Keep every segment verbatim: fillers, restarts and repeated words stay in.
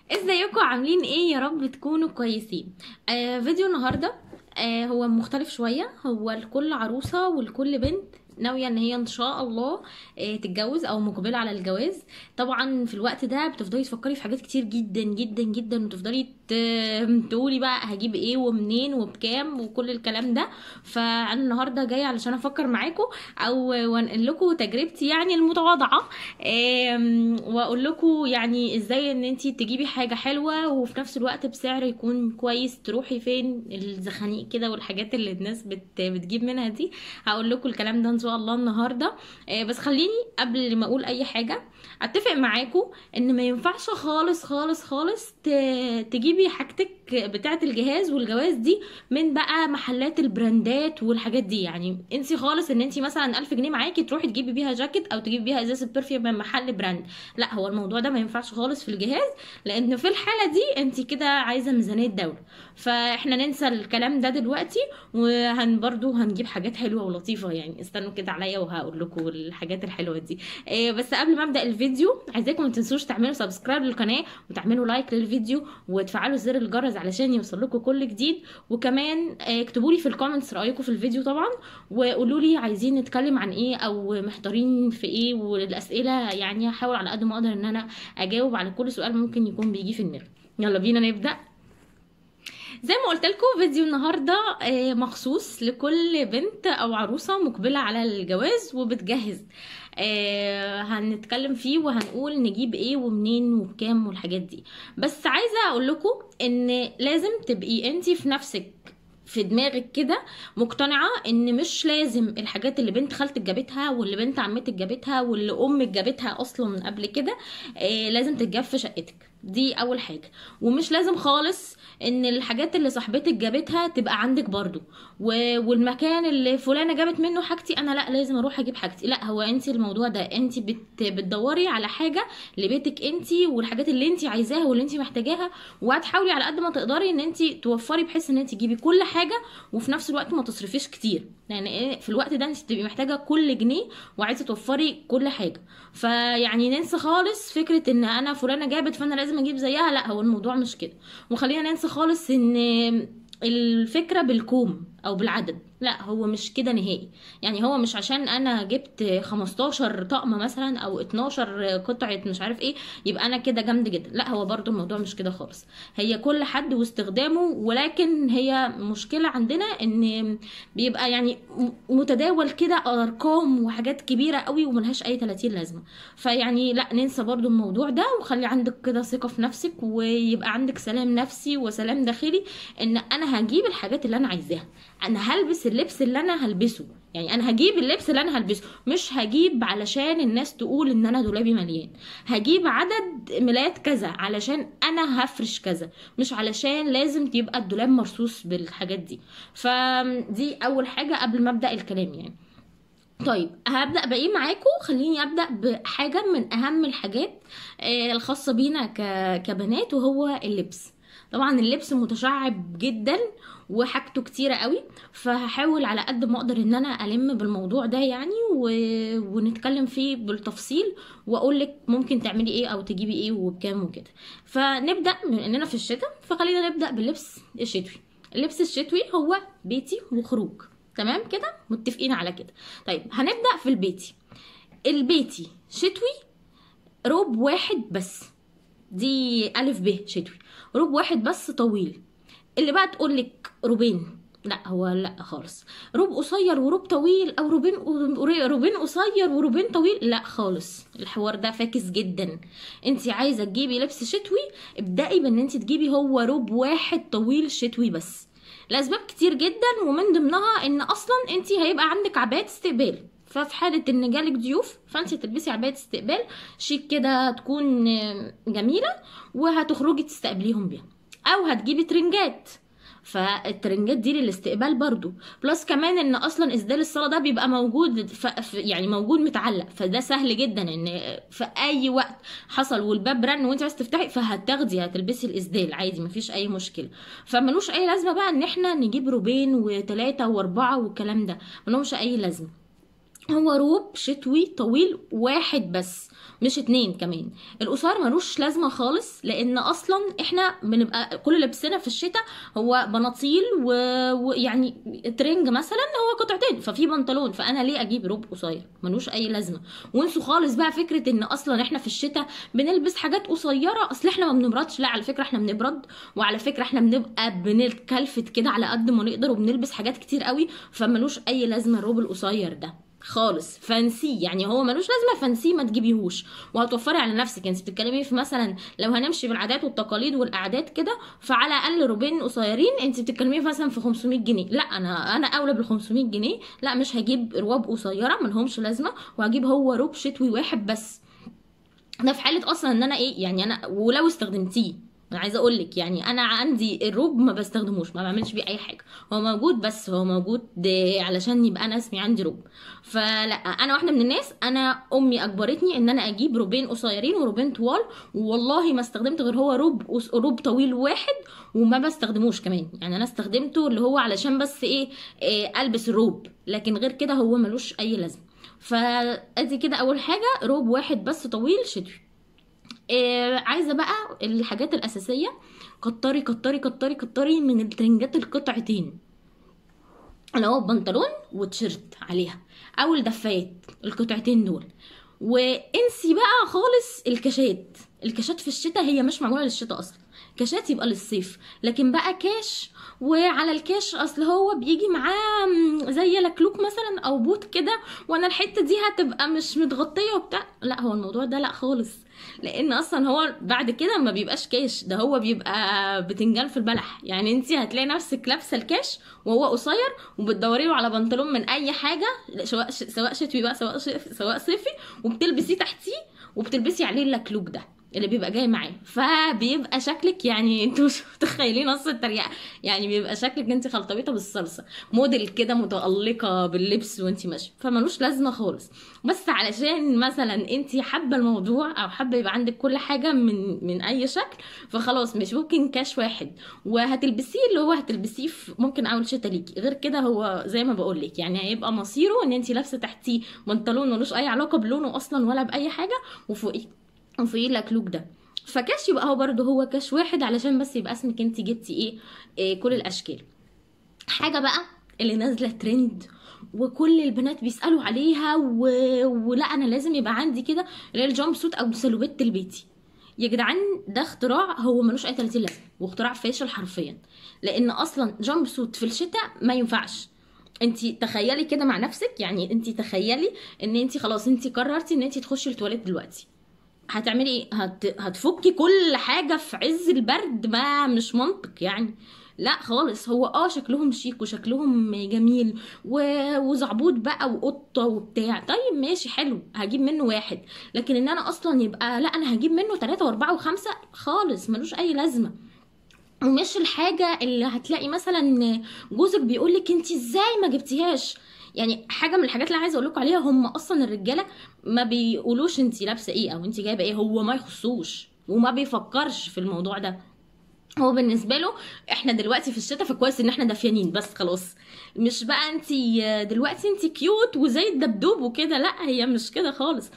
ازيكم عاملين ايه؟ يا رب تكونوا كويسين. آه فيديو النهارده آه هو مختلف شويه، هو لكل عروسه ولكل بنت ناويه ان هي ان شاء الله آه تتجوز او مقبله على الجواز. طبعا في الوقت ده بتفضلي تفكري في حاجات كتير جدا جدا جدا، وتفضلي ت- تقولي بقى هجيب ايه ومنين وبكام وكل الكلام ده. فانا النهارده جايه علشان افكر معاكم او وانقل لكم تجربتي يعني المتواضعه. آم، واقول لكم يعني ازاي ان انتي تجيبي حاجه حلوه وفي نفس الوقت بسعر يكون كويس. تروحي فين الزخانيق كده والحاجات اللي الناس بت بتجيب منها دي. هقول لكم الكلام ده ان شاء الله النهارده. آه، بس خليني قبل ما اقول اي حاجه اتفق معاكم ان ما ينفعش خالص خالص خالص ت- تجيبي حاجتك بتاعه الجهاز والجواز دي من بقى محلات البراندات والحاجات دي. يعني انسي خالص ان انتي مثلا ألف جنيه معاكي تروحي تجيبي بيها جاكيت او تجيبي بيها ازازه برفيوم من محل براند. لا، هو الموضوع ده ما ينفعش خالص في الجهاز، لان في الحاله دي انتي كده عايزه ميزانيه دوله. فاحنا ننسى الكلام ده دلوقتي، وهن برضو هنجيب حاجات حلوه ولطيفه. يعني استنوا كده عليا وهقول لكم الحاجات الحلوه دي. إيه بس قبل ما ابدا الفيديو عايزاكم ما تنسوش تعملوا سبسكرايب للقناه وتعملوا لايك للفيديو وتفعلوا زر الجرس علشان يوصل لكم كل جديد. وكمان آه، اكتبوا لي في الكومنتس رايكم في الفيديو طبعا، وقولوا لي عايزين نتكلم عن ايه او محتارين في ايه. والاسئله يعني هحاول على قد ما اقدر ان انا اجاوب على كل سؤال ممكن يكون بيجي في دماغي. يلا بينا نبدا. زي ما قلت لكم فيديو النهارده آه، مخصوص لكل بنت او عروسه مقبله على الجواز وبتجهز. آه، هنتكلم فيه وهنقول نجيب ايه ومنين وبكام والحاجات دي. بس عايزه اقول لكم ان لازم تبقي انتي في نفسك في دماغك كده مقتنعة ان مش لازم الحاجات اللي بنت خالتك جابتها واللي بنت عمتك جابتها واللي امك جابتها اصلا قبل كده آه لازم تتجاب في شقتك. دي اول حاجة. ومش لازم خالص ان الحاجات اللي صاحبتك جابتها تبقى عندك برضو. و... والمكان اللي فلانة جابت منه حاجتي انا لا لازم اروح اجيب حاجتي. لا، هو انت الموضوع ده انت بت... بتدوري على حاجة لبيتك انت والحاجات اللي انت عايزاها واللي انت محتاجاها. وهتحاولي على قد ما تقدري ان انت توفري بحيث ان انت تجيبي كل حاجة وفي نفس الوقت ما تصرفيش كتير. يعني ايه في الوقت ده انت تبقي محتاجة كل جنيه وعايزة توفري كل حاجة. فيعني ننسى خالص فكرة ان انا فلانة جابت فانا لازم اجيب زيها. لا، هو الموضوع مش كده. وخلينا ننسى خالص ان الفكرة بالكوم او بالعدد. لا، هو مش كده نهائي. يعني هو مش عشان انا جبت خمستاشر طقم مثلا او اتناشر قطعة مش عارف ايه يبقى انا كده جامد جدا. لا، هو برضو الموضوع مش كده خالص. هي كل حد واستخدامه، ولكن هي مشكلة عندنا ان بيبقى يعني متداول كده ارقام وحاجات كبيرة قوي وملهاش اي تلاتين لازمة. فيعني لا، ننسى برضو الموضوع ده وخلي عندك كده ثقة في نفسك ويبقى عندك سلام نفسي وسلام داخلي ان انا هجيب الحاجات اللي انا عايزاها. انا هلبس اللبس اللي انا هلبسه. يعني انا هجيب اللبس اللي انا هلبسه، مش هجيب علشان الناس تقول ان انا دولابي مليان. هجيب عدد ملايات كذا علشان انا هفرش كذا، مش علشان لازم تبقى الدولاب مرصوص بالحاجات دي. فدي اول حاجة قبل ما ابدأ الكلام يعني. طيب هبدأ بقى معاكم. خليني أبدأ بحاجة من أهم الحاجات آه، الخاصة بينا ك- كبنات، وهو اللبس. طبعا اللبس متشعب جدا وحاجته كتيرة قوي. فهحاول على قد ما اقدر ان انا الم بالموضوع ده يعني و... ونتكلم فيه بالتفصيل واقول لك ممكن تعملي ايه او تجيبي ايه وبكام وكده. فنبدأ من اننا في الشتاء، فخلينا نبدأ باللبس الشتوي. اللبس الشتوي هو بيتي وخروج. تمام كده متفقين على كده. طيب هنبدأ في البيتي. البيتي شتوي روب واحد بس. دي ألف ب شتوي. روب واحد بس طويل. اللي بقى تقولك روبين، لا هو لا خالص. روب قصير وروب طويل او روبين روبين قصير وروبين طويل، لا خالص. الحوار ده فاكس جدا. انت عايزه تجيبي لبس شتوي ابدأي بان انت تجيبي هو روب واحد طويل شتوي بس، لاسباب كتير جدا. ومن ضمنها ان اصلا انت هيبقى عندك عباية استقبال. ففي حالة ان جالك ضيوف فانت تلبسي عباية استقبال شيك كده تكون جميلة وهتخرجي تستقبليهم بيها. او هتجيبي ترنجات. فالترنجات دي للاستقبال برضو. بلس كمان ان اصلا اسدال الصلاه ده بيبقى موجود ف... ف- يعني موجود متعلق. فده سهل جدا ان في اي وقت حصل والباب رن وانت عايز تفتحي فهتاخدي هتلبسي الاسدال عادي مفيش اي مشكله. فملوش اي لازمه بقى ان احنا نجيب روبين وثلاثه واربعه والكلام ده، ملهمش اي لازمه. هو روب شتوي طويل واحد بس، مش اتنين كمان. القصير ملوش لازمه خالص، لان اصلا احنا بنبقى كل لبسنا في الشتاء هو بناطيل و- ويعني ترنج مثلا هو قطعتين، ففي بنطلون، فانا ليه اجيب روب قصير؟ ملوش اي لازمه. وانسوا خالص بقى فكره ان اصلا احنا في الشتاء بنلبس حاجات قصيره، اصل احنا ما بنبردش. لا، على فكره احنا بنبرد، وعلى فكره احنا بنبقى بنتكلفت كده على قد ما نقدر، وبنلبس حاجات كتير قوي، فملوش اي لازمه الروب القصير ده خالص. فانسيه، يعني هو ملوش لازمه، فانسيه ما تجيبيهوش، وهتوفري على نفسك. انت بتتكلمي في مثلا لو هنمشي بالعادات والتقاليد والاعداد كده، فعلى الاقل روبين قصيرين انت بتتكلمي مثلا في خمسمية جنيه. لا، انا انا اولى بال خمسمية جنيه. لا، مش هجيب رواب قصيره ملهمش لازمه، وهجيب هو روب شتوي واحد بس. ده في حاله اصلا ان انا ايه، يعني انا ولو استخدمتيه، انا عايزه اقول لك يعني انا عندي الروب ما بستخدموش، ما بعملش بيه اي حاجه. هو موجود، بس هو موجود ده علشان يبقى انا اسمي عندي روب. فلا، انا واحده من الناس، انا امي اجبرتني ان انا اجيب روبين قصيرين وروبين طوال، والله ما استخدمت غير هو روب قص- روب طويل واحد، وما بستخدموش كمان. يعني انا استخدمته اللي هو علشان بس ايه, إيه البس الروب، لكن غير كده هو ملوش اي لازمه. فادي كده اول حاجه، روب واحد بس طويل شتوي. إيه عايزه بقى الحاجات الاساسيه، كتري كتري كتري كتري من الترنجات القطعتين، اللي هو بنطلون وتيشيرت عليها، او الدفايات، القطعتين دول. وانسي بقى خالص الكاشات. الكاشات في الشتاء هي مش معموله للشتاء اصلا، كاشات يبقى للصيف. لكن بقى كاش، وعلى الكاش اصل هو بيجي معاه م، زي لكلوك مثلا او بوت كده، وانا الحته دي هتبقى مش متغطيه وبتاع. لا، هو الموضوع ده لا خالص، لان اصلا هو بعد كده ما بيبقاش كاش، ده هو بيبقى بتنجان في البلح. يعني انت هتلاقي نفسك لابسه الكاش وهو قصير، وبتدوري له على بنطلون من اي حاجه، سواء سواء شتوي بقى، سواء سواء صيفي، وبتلبسيه تحتيه، وبتلبسي عليه اللكلوك ده اللي بيبقى جاي معاه. فبيبقى شكلك يعني انتوا مش متخيلين نص التريقه، يعني بيبقى شكلك انت خلطبيطه بالصلصه، موديل كده متالقه باللبس وانت ماشيه، فملوش لازمه خالص. بس علشان مثلا انت حابه الموضوع، او حابه يبقى عندك كل حاجه من من اي شكل، فخلاص مش ممكن كاش واحد وهتلبسيه، اللي هو هتلبسيه في ممكن اول شتا ليكي. غير كده هو زي ما بقول لك، يعني هيبقى مصيره ان انت لابسه تحتيه بنطلون ملوش اي علاقه بلونه اصلا ولا باي حاجه، وفوقيه وفوقيه لكلوك ده. فكاش يبقى هو برضه هو كاش واحد، علشان بس يبقى اسمك انت جبتي ايه, إيه كل الاشكال. حاجه بقى اللي نازله ترند وكل البنات بيسالوا عليها و... ولا انا لازم يبقى عندي كده، اللي هي الجامب سوت او سلوبيت البيتي. يا جدعان، ده اختراع هو ملوش اي تلاتين لازمه، واختراع فاشل حرفيا. لان اصلا جامب سوت في الشتاء ما ينفعش. انت تخيلي كده مع نفسك، يعني انت تخيلي ان انت خلاص انت قررتي ان انت تخشي التواليت دلوقتي، هتعملي ايه؟ هت... هتفكي كل حاجه في عز البرد؟ ما مش منطق يعني. لا خالص. هو اه شكلهم شيك وشكلهم جميل و... وزعبوط بقى وقطه وبتاع، طيب ماشي حلو، هجيب منه واحد. لكن ان انا اصلا يبقى لا انا هجيب منه ثلاثة واربعة وخمسة، خالص ملوش اي لازمه. ومش الحاجه اللي هتلاقي مثلا جوزك بيقولك انت ازاي ما جبتيهاش. يعني حاجه من الحاجات اللي عايزه اقول لكم عليها، هم اصلا الرجاله ما بيقولوش انت لابسه ايه او انت جايبه ايه، هو ما يخصوش وما بيفكرش في الموضوع ده. هو بالنسبه له احنا دلوقتي في الشتاء، فكويس ان احنا دافيانين بس خلاص. مش بقى انت دلوقتي انت كيوت وزي الدبدوب وكده، لا هي مش كده خالص.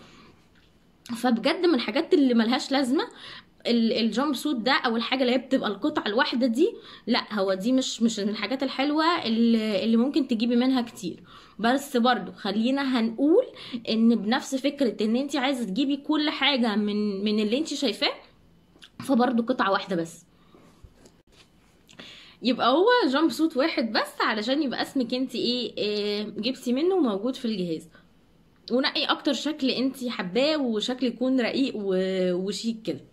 فبجد من الحاجات اللي ملهاش لازمه ال- الجامب سوت ده، او الحاجه اللي هي بتبقى القطعه الواحده دي. لا، هو دي مش مش من الحاجات الحلوه اللي, اللي ممكن تجيبي منها كتير. بس برضو خلينا هنقول ان بنفس فكره ان انت عايزه تجيبي كل حاجه من من اللي انت شايفاه، فبرضو قطعه واحده بس. يبقى هو جامب سوت واحد بس، علشان يبقى اسمك انت ايه, إيه جبتي منه موجود في الجهاز. ونقي اكتر شكل انت حباه، وشكل يكون رقيق و- وشيك كده.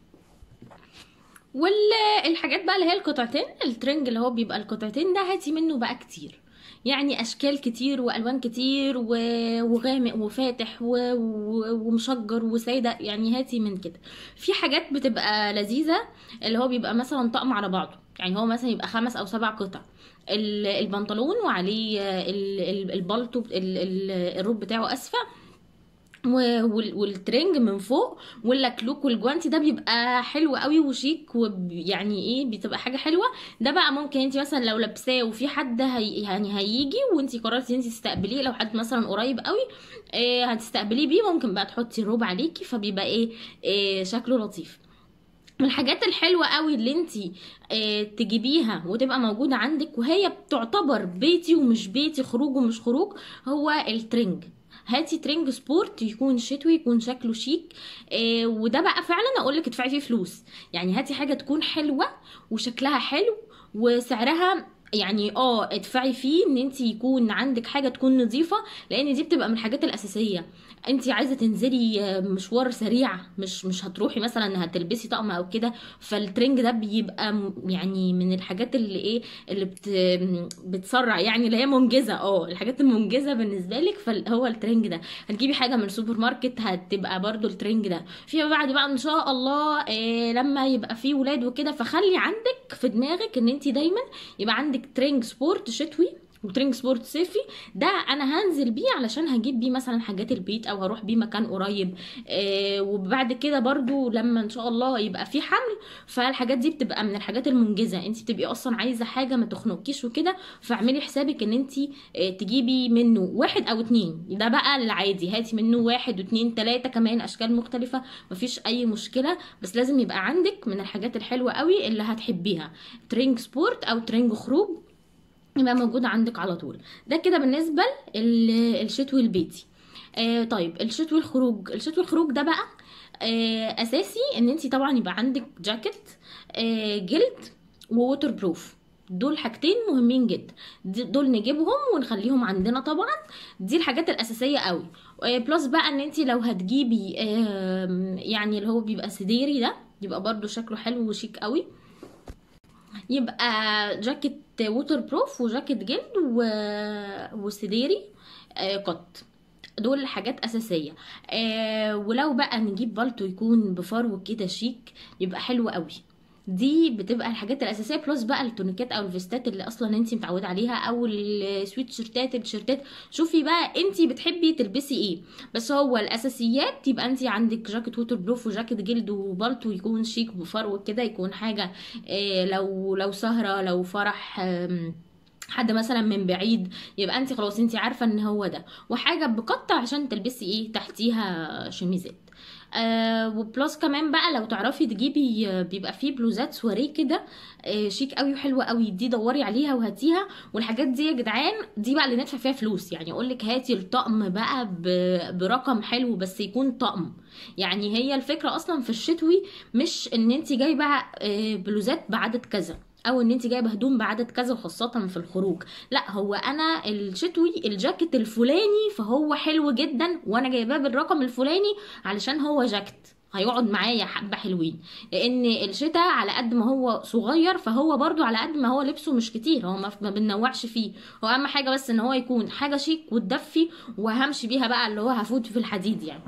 والحاجات بقى اللي هي القطعتين، الترنج اللي هو بيبقى القطعتين ده، هاتي منه بقى كتير. يعني اشكال كتير والوان كتير و- وغامق وفاتح و- و- ومشجر وساده، يعني هاتي من كده. في حاجات بتبقى لذيذه، اللي هو بيبقى مثلا طقم على بعضه، يعني هو مثلا يبقى خمس او سبع قطع، ال- البنطلون وعليه ال- ال- البلطو ال- ال- الروب بتاعه اسفل، و- وال- والترنج من فوق، واللاكلوك والجوانتي ده بيبقى حلو قوي وشيك، ويعني ايه بتبقى حاجه حلوه. ده بقى ممكن انت مثلا لو لابساه وفي حد هي يعني هيجي وانت قررتي انت تستقبليه، لو حد مثلا قريب قوي إيه هتستقبليه بيه، ممكن بقى تحطي الروب عليكي فبيبقى ايه, إيه شكله لطيف. من الحاجات الحلوة قوي اللي انتي اه تجيبيها وتبقى موجودة عندك، وهي بتعتبر بيتي ومش بيتي، خروج ومش خروج، هو الترنج. هاتي ترنج سبورت يكون شتوي، يكون شكله شيك. اه وده بقى فعلا اقولك ادفعي فيه فلوس. يعني هاتي حاجة تكون حلوة وشكلها حلو وسعرها، يعني اه ادفعي فيه ان انت يكون عندك حاجة تكون نظيفة، لان دي بتبقى من الحاجات الاساسية. انت عايزه تنزلي آه، مشوار سريع، مش مش هتروحي مثلا هتلبسي طقم او كده، فالترنج ده بيبقى م- يعني من الحاجات اللي ايه اللي بت بتسرع، يعني اللي هي منجزه، اه الحاجات المنجزه بالنسبه لك، فهو الترنج ده. هتجيبي حاجه من السوبر ماركت هتبقى برضو الترنج ده. فيما بعد بقى ان شاء الله إيه لما يبقى فيه ولاد وكده، فخلي عندك في دماغك ان انت دايما يبقى عندك ترنج سبورت شتوي وترنج سبورت صيفي. ده انا هنزل بيه علشان هجيب بيه مثلا حاجات البيت او هروح بيه مكان قريب. آه وبعد كده برضو لما ان شاء الله يبقى في حمل، فالحاجات دي بتبقى من الحاجات المنجزه، انت بتبقي اصلا عايزه حاجه ما تخنقكيش وكده، فاعملي حسابك ان انت آه تجيبي منه واحد او اتنين. ده بقى العادي، هاتي منه واحد واتنين تلاته كمان اشكال مختلفه، مفيش اي مشكله، بس لازم يبقى عندك من الحاجات الحلوه قوي اللي هتحبيها، ترنج سبورت او ترنج خروج، يبقى موجود عندك على طول. ده كده بالنسبه للشتوي البيتي. آه طيب الشتوي الخروج، الشتوي الخروج ده بقى آه اساسي ان انت طبعا يبقى عندك جاكيت آه جلد ووتر بروف. دول حاجتين مهمين جدا، دي- دول نجيبهم ونخليهم عندنا طبعا. دي الحاجات الاساسيه قوي. آه بلس بقى ان انت لو هتجيبي آه يعني اللي هو بيبقى سديري ده، يبقى برضو شكله حلو وشيك قوي. يبقى جاكيت ووتر بروف وجاكيت جلد و... وسديري آه قط. دول حاجات اساسيه. آه ولو بقى نجيب بالتو يكون بفرو كده شيك، يبقى حلو قوي. دي بتبقى الحاجات الاساسيه، بلس بقى التونيكات او الفيستات اللي اصلا انت متعوده عليها، او السويت شيرتات التيشيرتات. شوفي بقى انت بتحبي تلبسي ايه، بس هو الاساسيات يبقى انت عندك جاكيت ووتر بروف وجاكيت جلد وبالتو يكون شيك بفرو كده، يكون حاجه آه لو لو سهره، لو فرح آم، حد مثلا من بعيد، يبقى انت خلاص انت عارفه ان هو ده. وحاجه بقطع عشان تلبسي ايه تحتيها شميزات. آه وبلس كمان بقى لو تعرفي تجيبي آه، بيبقى فيه بلوزات سواريه كده آه شيك قوي وحلوه قوي، دي دوري عليها وهاتيها. والحاجات دي يا جدعان دي بقى اللي ندفع فيها فلوس، يعني اقول لك هاتي الطقم بقى ب- برقم حلو بس يكون طقم. يعني هي الفكره اصلا في الشتوي مش ان انت جايبه آه، بلوزات بعدد كذا، او ان انت جايبه هدوم بعدد كذا، وخاصه في الخروج. لا، هو انا الشتوي الجاكيت الفلاني فهو حلو جدا وانا جايباه بالرقم الفلاني علشان هو جاكيت هيقعد معايا حبة حلوين. لان الشتاء على قد ما هو صغير فهو برضو على قد ما هو لبسه مش كتير، هو ما ما بننوعش فيه. هو اهم حاجة بس ان هو يكون حاجة شيك وتدفي، وهمشي بيها بقى اللي هو هفوت في الحديد يعني.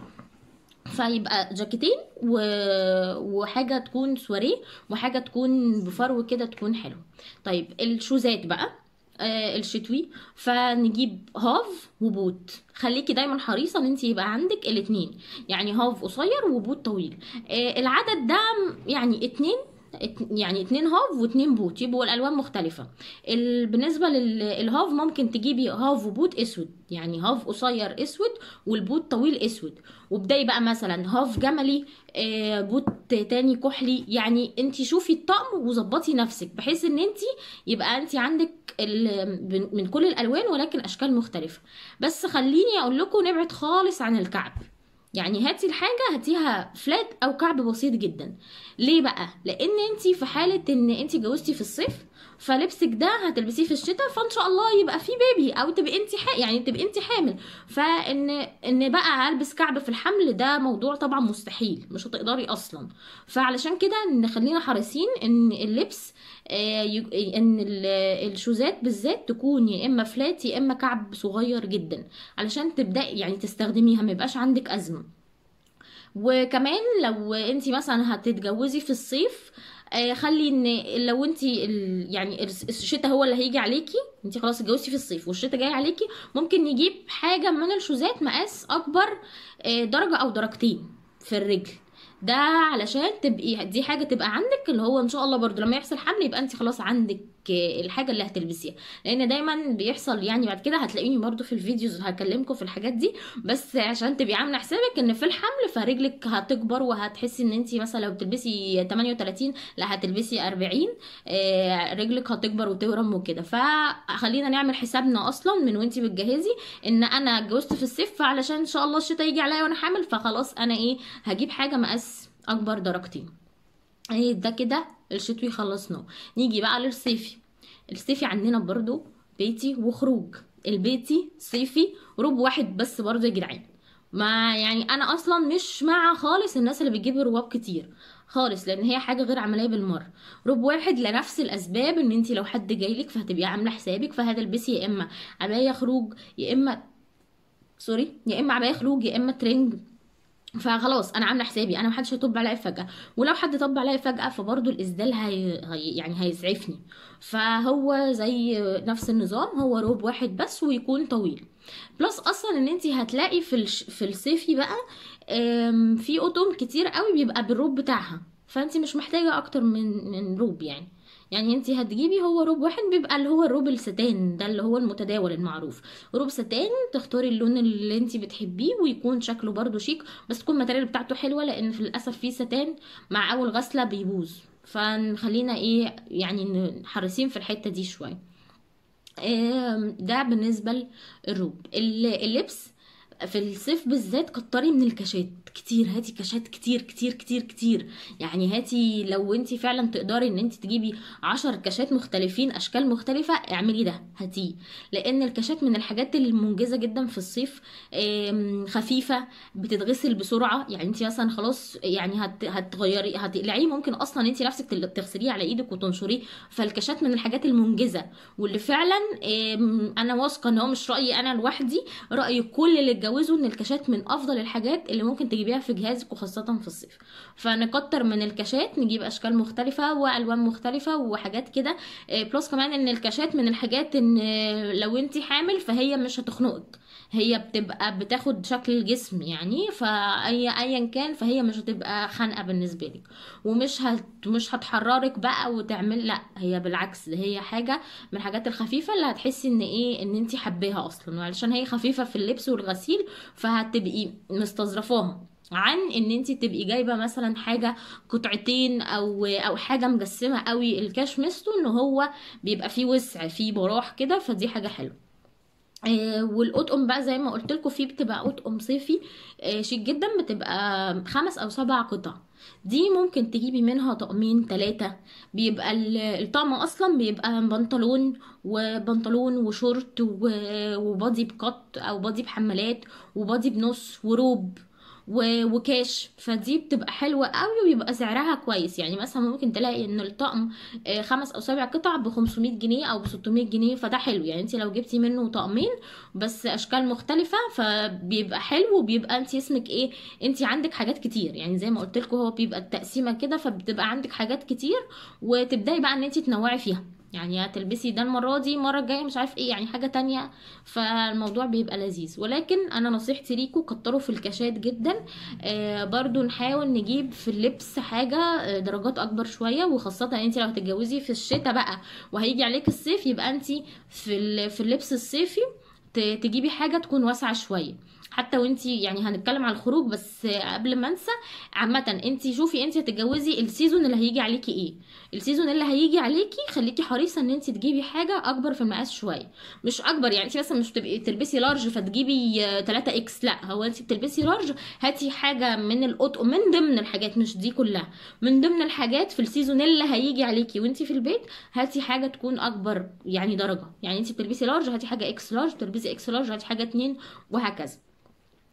فيبقى جاكيتين و... وحاجة تكون سواريه، وحاجة تكون بفرو كده تكون حلو. طيب الشوزات بقى آه الشتوي، فنجيب هاف وبوت. خليكي دايما حريصة ان انت يبقى عندك الاتنين، يعني هاف قصير وبوت طويل. آه العدد ده يعني اتنين، ات- يعني اتنين هاف واتنين بوت، يبقوا الالوان مختلفة. ال... بالنسبة للهاف ممكن تجيبي هاف وبوت اسود، يعني هاف قصير اسود والبوت طويل اسود. وابدأي بقى مثلا هاف جملي آه، بوت تاني كحلي. يعني انت شوفي الطقم وظبطي نفسك بحيث ان انت يبقى انت عندك ال- من كل الالوان ولكن اشكال مختلفة. بس خليني اقول لكم نبعد خالص عن الكعب. يعني هاتي الحاجة هاتيها فلات او كعب بسيط جدا. ليه بقى؟ لان انت في حالة ان انت جوزتي في الصيف، فلبسك ده هتلبسيه في الشتاء، فان شاء الله يبقى فيه بيبي او تبقي انت ح... يعني تبقي انت حامل. فان ان بقى البس كعب في الحمل ده موضوع طبعا مستحيل، مش هتقدري اصلا. فعلشان كده نخلينا حريصين ان اللبس آه، ي- ان ال- الشوزات بالذات تكون يا اما فلات يا اما كعب صغير جدا، علشان تبداي يعني تستخدميها ما يبقاش عندك ازمه. وكمان لو انت مثلا هتتجوزي في الصيف، آه، خلي ان لو انت ال... يعني الس- الشتاء هو اللي هيجي عليكي، انت خلاص اتجوزتي في الصيف والشتاء جاي عليكي، ممكن نجيب حاجه من الشوزات مقاس اكبر، آه، درجه او درجتين في الرجل. ده علشان تبقي دي حاجه تبقى عندك، اللي هو ان شاء الله برضو لما يحصل حمل يبقى انت خلاص عندك آه، الحاجه اللي هتلبسيها. لان دايما بيحصل يعني بعد كده هتلاقيني برضو في الفيديوز هكلمكم في الحاجات دي، بس عشان تبقي عامله حسابك ان في الحمل فرجلك هتكبر، وهتحسي ان انت مثلا لو بتلبسي ثمانية وثلاثين لا هتلبسي أربعين، آه، رجلك هتكبر وتورم وكده. فخلينا نعمل حسابنا اصلا من وانتي بتجهزي ان انا اتجوزت في الصيف، فعلشان ان شاء الله الشتاء يجي عليا وانا حامل، فخلاص انا ايه هجيب حاجه مقاس اكبر درجتين. ايه ده كده الشتوي خلصناه. نيجي بقى للصيفي. الصيفي عندنا برضو بيتي وخروج. البيتي صيفي روب واحد بس برضو يا جدعان. ما يعني انا اصلا مش مع خالص الناس اللي بتجيب رواب كتير خالص، لان هي حاجه غير عمليه بالمره. روب واحد لنفس الاسباب، ان انت لو حد جايلك فهتبقي عامله حسابك، فهتلبسي يا اما عبايه خروج يا اما سوري يا اما عبايه خروج يا اما ترنج. فخلاص انا عامله حسابي انا محدش هيطب عليا فجاه، ولو حد طب عليا فجاه فبرضه الاسدال هي... هي يعني هيسعفني. فهو زي نفس النظام، هو روب واحد بس ويكون طويل. بلس اصلا ان انت هتلاقي في الش... في الصيفي بقى آم، في قطن كتير قوي بيبقى بالروب بتاعها، فانت مش محتاجه اكتر من من روب يعني. يعني انت هتجيبي هو روب واحد بيبقى اللي هو الروب الستان ده اللي هو المتداول المعروف. روب ستان تختاري اللون اللي انت بتحبيه ويكون شكله برضو شيك، بس تكون الماتيريال بتاعته حلوه، لان في للاسف في ستان مع اول غسله بيبوظ. فنخلينا ايه يعني حريصين في الحته دي شويه. آم، ده بالنسبه للروب. ال- اللبس في الصيف بالذات كتري من الكاشات كتير، هاتي كاشات كتير كتير كتير كتير. يعني هاتي لو انت فعلا تقدري ان انت تجيبي عشر كاشات مختلفين اشكال مختلفة اعملي ده هاتيه. لان الكاشات من الحاجات المنجزة جدا في الصيف. آم، خفيفة، بتتغسل بسرعة. يعني انت مثلا خلاص يعني هت هتغيري هتقلعيه، ممكن اصلا انت نفسك تل- تغسليه على ايدك وتنشريه. فالكاشات من الحاجات المنجزة، واللي فعلا آم، انا واثقة ان هو مش رأيي انا لوحدي، رأي كل اللي اتجوزوا ان الكاشات من افضل الحاجات اللي ممكن تجيبيها في جهازك، وخاصة في الصيف. فنكتر من الكاشات، نجيب اشكال مختلفة والوان مختلفة وحاجات كده. آه، بلس كمان ان الكاشات من الحاجات ان آه، لو انتي حامل فهي مش هتخنقك، هي بتبقى بتاخد شكل الجسم يعني، فاي ايا كان فهي مش هتبقى خانقه بالنسبه لك، ومش هت مش هتحررك بقى وتعمل، لا هي بالعكس هي حاجه من الحاجات الخفيفه اللي هتحسي ان ايه ان انت حباها اصلا، وعلشان هي خفيفه في اللبس والغسيل فهتبقي مستظرفاها، عن ان انت تبقي جايبه مثلا حاجه قطعتين او او حاجه مجسمه قوي. الكاش ميزته ان هو بيبقى فيه وسع فيه براح كده، فدي حاجه حلوه. آه، والاطقم بقى زي ما قلت لكم فيه بتبقى اطقم صيفي آه، شيك جدا، بتبقى خمس او سبع قطع. دي ممكن تجيبي منها طقمين ثلاثة. بيبقى ال- الطقم اصلا بيبقى بنطلون وبنطلون وشورت و- وبادي بقط او بادي بحمالات وبادي بنص وروب و- وكاش. فدي بتبقى حلوة قوي ويبقى سعرها كويس. يعني مثلا ممكن تلاقي ان الطقم آه، خمس او سبع قطع ب خمسمية جنيه او ب ستمية جنيه، فده حلو. يعني انت لو جبتي منه طقمين بس اشكال مختلفة فبيبقى حلو، وبيبقى انت اسمك ايه، انت عندك حاجات كتير. يعني زي ما قلت لكم هو بيبقى التقسيمة كده، فبتبقى عندك حاجات كتير وتبداي بقى ان انت تنوعي فيها. يعني هتلبسي ده المرة دي، المرة الجاية مش عارف ايه يعني حاجة تانية. فالموضوع بيبقى لذيذ. ولكن انا نصيحتي ليكوا كتروا في الكاشات جدا. آه برضو نحاول نجيب في اللبس حاجة آه، درجات اكبر شوية، وخاصة انت لو هتتجوزي في الشتاء بقى وهيجي عليك الصيف، يبقى انت في ال- في اللبس الصيفي ت- تجيبي حاجة تكون واسعة شوية. حتى وانتي يعني هنتكلم على الخروج، بس قبل ما انسى، عامة انتي شوفي انتي هتتجوزي السيزون اللي هيجي عليكي ايه. السيزون اللي هيجي عليكي خليكي حريصة ان انتي تجيبي حاجة اكبر في المقاس شوية. مش اكبر يعني انتي مثلا مش تبقي تلبسي لارج فتجيبي آه، ثلاثة اكس، لا هو انتي بتلبسي لارج، هاتي حاجة من القطق من ضمن الحاجات، مش دي كلها، من ضمن الحاجات في السيزون اللي هيجي عليكي وانتي في البيت. هاتي حاجة تكون اكبر يعني درجة. يعني انتي بتلبسي لارج هاتي حاجة اكس لارج، بتلبسي اكس لارج هاتي حاجة اتنين، وهكذا.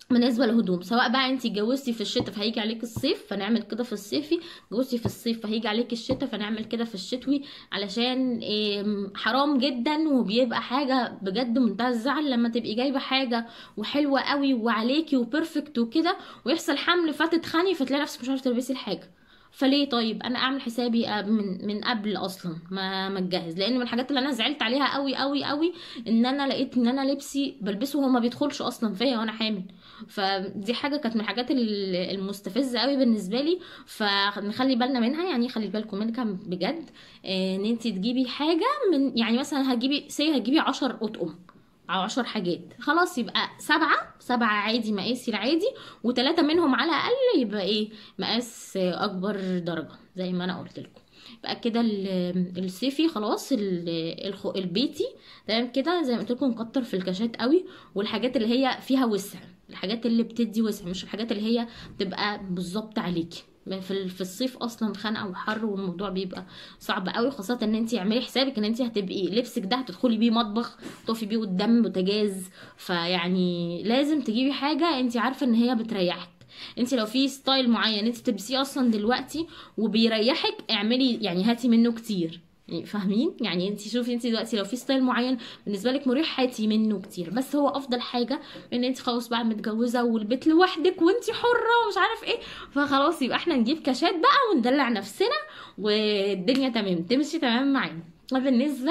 بالنسبه للهدوم، سواء بقى انت اتجوزتي في الشتاء فهيجي عليك الصيف فنعمل كده في الصيفي، اتجوزتي في الصيف فهيجي عليك الشتاء فنعمل كده في الشتوي. علشان إيه، حرام جدا وبيبقى حاجه بجد منتهى الزعل لما تبقي جايبه حاجه وحلوه قوي وعليكي وبيرفكت وكده، ويحصل حمل فتتخني فتلاقي نفسك مش عارفه تلبسي الحاجه. فليه؟ طيب انا اعمل حسابي من من قبل اصلا ما ما اتجهز. لان من الحاجات اللي انا زعلت عليها قوي قوي قوي ان انا لقيت ان انا لبسي بلبسه وهو ما بيدخلش اصلا فيا وانا حامل. فدي حاجه كانت من الحاجات ال- المستفزه قوي بالنسبه لي، فنخلي بالنا منها. يعني خلي بالكم منها بجد. آه، ان انت تجيبي حاجه من، يعني مثلا هتجيبي سي هتجيبي عشر اطقم او عشر حاجات، خلاص يبقى سبعة سبعة عادي مقاسي العادي، وتلاتة منهم على الاقل يبقى ايه، مقاس اكبر درجة زي ما انا قلت لكم. بقى كده ال- الصيفي خلاص، ال- الخ- البيتي تمام كده. زي ما قلت لكم نكتر في الكاشات قوي، والحاجات اللي هي فيها وسع، الحاجات اللي بتدي وسع، مش الحاجات اللي هي تبقى بالظبط عليكي. في ال- في الصيف اصلا خانقه وحر والموضوع بيبقى صعب قوي، خاصه ان انت اعملي حسابك ان انت هتبقي لبسك ده هتدخلي بيه مطبخ، تقفي بيه قدام بوتاجاز. فيعني لازم تجيبي حاجه انت عارفه ان هي بتريحك. انت لو في ستايل معين انت تلبسيه اصلا دلوقتي وبيريحك، اعملي يعني هاتي منه كتير. يعني فاهمين؟ يعني انت شوفي انت دلوقتي لو في ستايل معين بالنسبه لك مريح، هاتي منه كتير. بس هو افضل حاجه ان انت خلاص بقى متجوزه والبيت لوحدك وانت حره ومش عارف ايه، فخلاص يبقى احنا نجيب كاشات بقى وندلع نفسنا والدنيا تمام تمشي تمام معانا. بالنسبه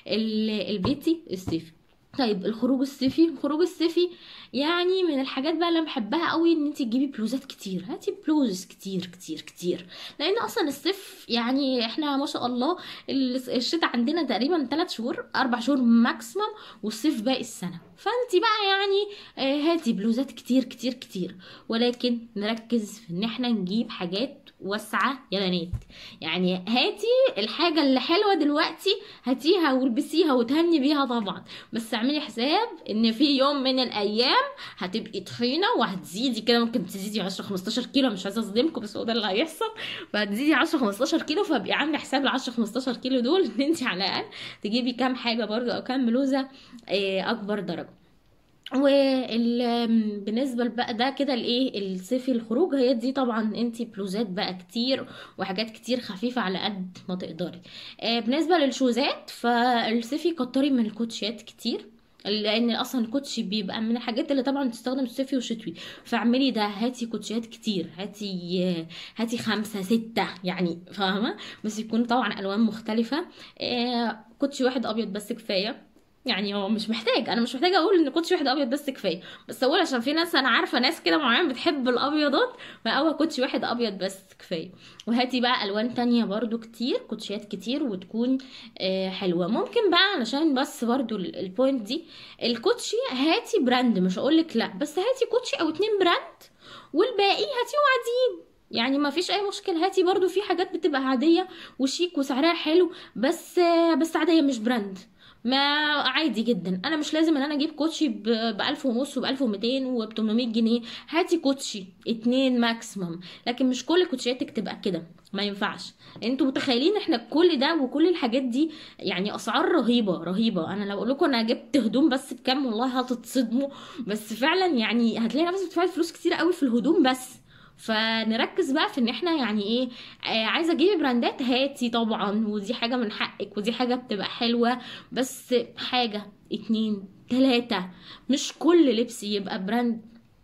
للبيتي الصيفي، طيب الخروج الصيفي، الخروج الصيفي يعني من الحاجات بقى اللي أنا بحبها قوي ان انت تجيبي بلوزات كتير. هاتي بلوز كتير كتير كتير، لان اصلا الصيف يعني احنا ما شاء الله ال- الشتاء عندنا تقريبا ثلاث شهور اربع شهور ماكسيمم، والصيف باقي السنه. فانت بقى يعني آه، هاتي بلوزات كتير كتير كتير، ولكن نركز في ان احنا نجيب حاجات واسعه يا بنات. يعني هاتي الحاجه اللي حلوه دلوقتي هاتيها والبسيها وتهني بيها طبعا، بس اعملي حساب ان في يوم من الايام هتبقي تخينه وهتزيدي كده، ممكن تزيدي عشرة خمستاشر كيلو، مش عايزه اصدمكم بس هو ده اللي هيحصل. فهتزيدي عشرة خمستاشر كيلو، فابقي عامله حساب ل عشرة خمستاشر كيلو دول ان انت على الاقل تجيبي كام حاجه برضو او كام بلوزه آه، اكبر درجه. وبالنسبه بقى ده كده الايه الصيفي الخروج، هي دي طبعا انت بلوزات بقى كتير وحاجات كتير خفيفه على قد ما تقدري. آه، بالنسبه للشوزات فالصيفي كتري من الكوتشيات كتير، لان اصلا الكوتشي بيبقى من الحاجات اللي طبعا بتستخدم صيفي وشتوي. فاعملي ده، هاتي كوتشيات كتير، هاتي هاتي خمسة ستة يعني فاهمة، بس يكون طبعا الوان مختلفة. آه، كوتشي واحد ابيض بس كفاية. يعني هو مش محتاج، انا مش محتاجه اقول ان كوتشي واحد ابيض بس كفايه، بس اقول عشان في ناس انا عارفه ناس كده معين بتحب الابيضات، فهو كوتشي واحد ابيض بس كفايه. وهاتي بقى الوان تانية برضو كتير، كوتشيات كتير وتكون آه حلوه. ممكن بقى علشان بس برضو ال- البوينت دي، الكوتشي هاتي براند، مش هقولك لا، بس هاتي كوتشي او اتنين براند والباقي هاتيهم عاديين. يعني ما فيش اي مشكله، هاتي برضو في حاجات بتبقى عاديه وشيك وسعرها حلو، بس آه بس عاديه مش براند. ما عادي جدا، انا مش لازم ان انا اجيب كوتشي ب ألف ونص وب ألف ومتين وب تمنمية جنيه. هاتي كوتشي اتنين ماكسيمم، لكن مش كل كوتشياتك تبقى كده، ما ينفعش. انتوا متخيلين احنا كل ده وكل الحاجات دي يعني اسعار رهيبه رهيبه. انا لو اقول لكم انا جبت هدوم بس بكام والله هتتصدموا، بس فعلا يعني هتلاقي نفسك بتدفعي فلوس كتير قوي في الهدوم بس. فنركز بقى في ان احنا يعني ايه، آه عايزه اجيبي براندات هاتي طبعا، ودي حاجه من حقك ودي حاجه بتبقى حلوه، بس حاجة اتنين تلاتة، مش كل لبس يبقى براند.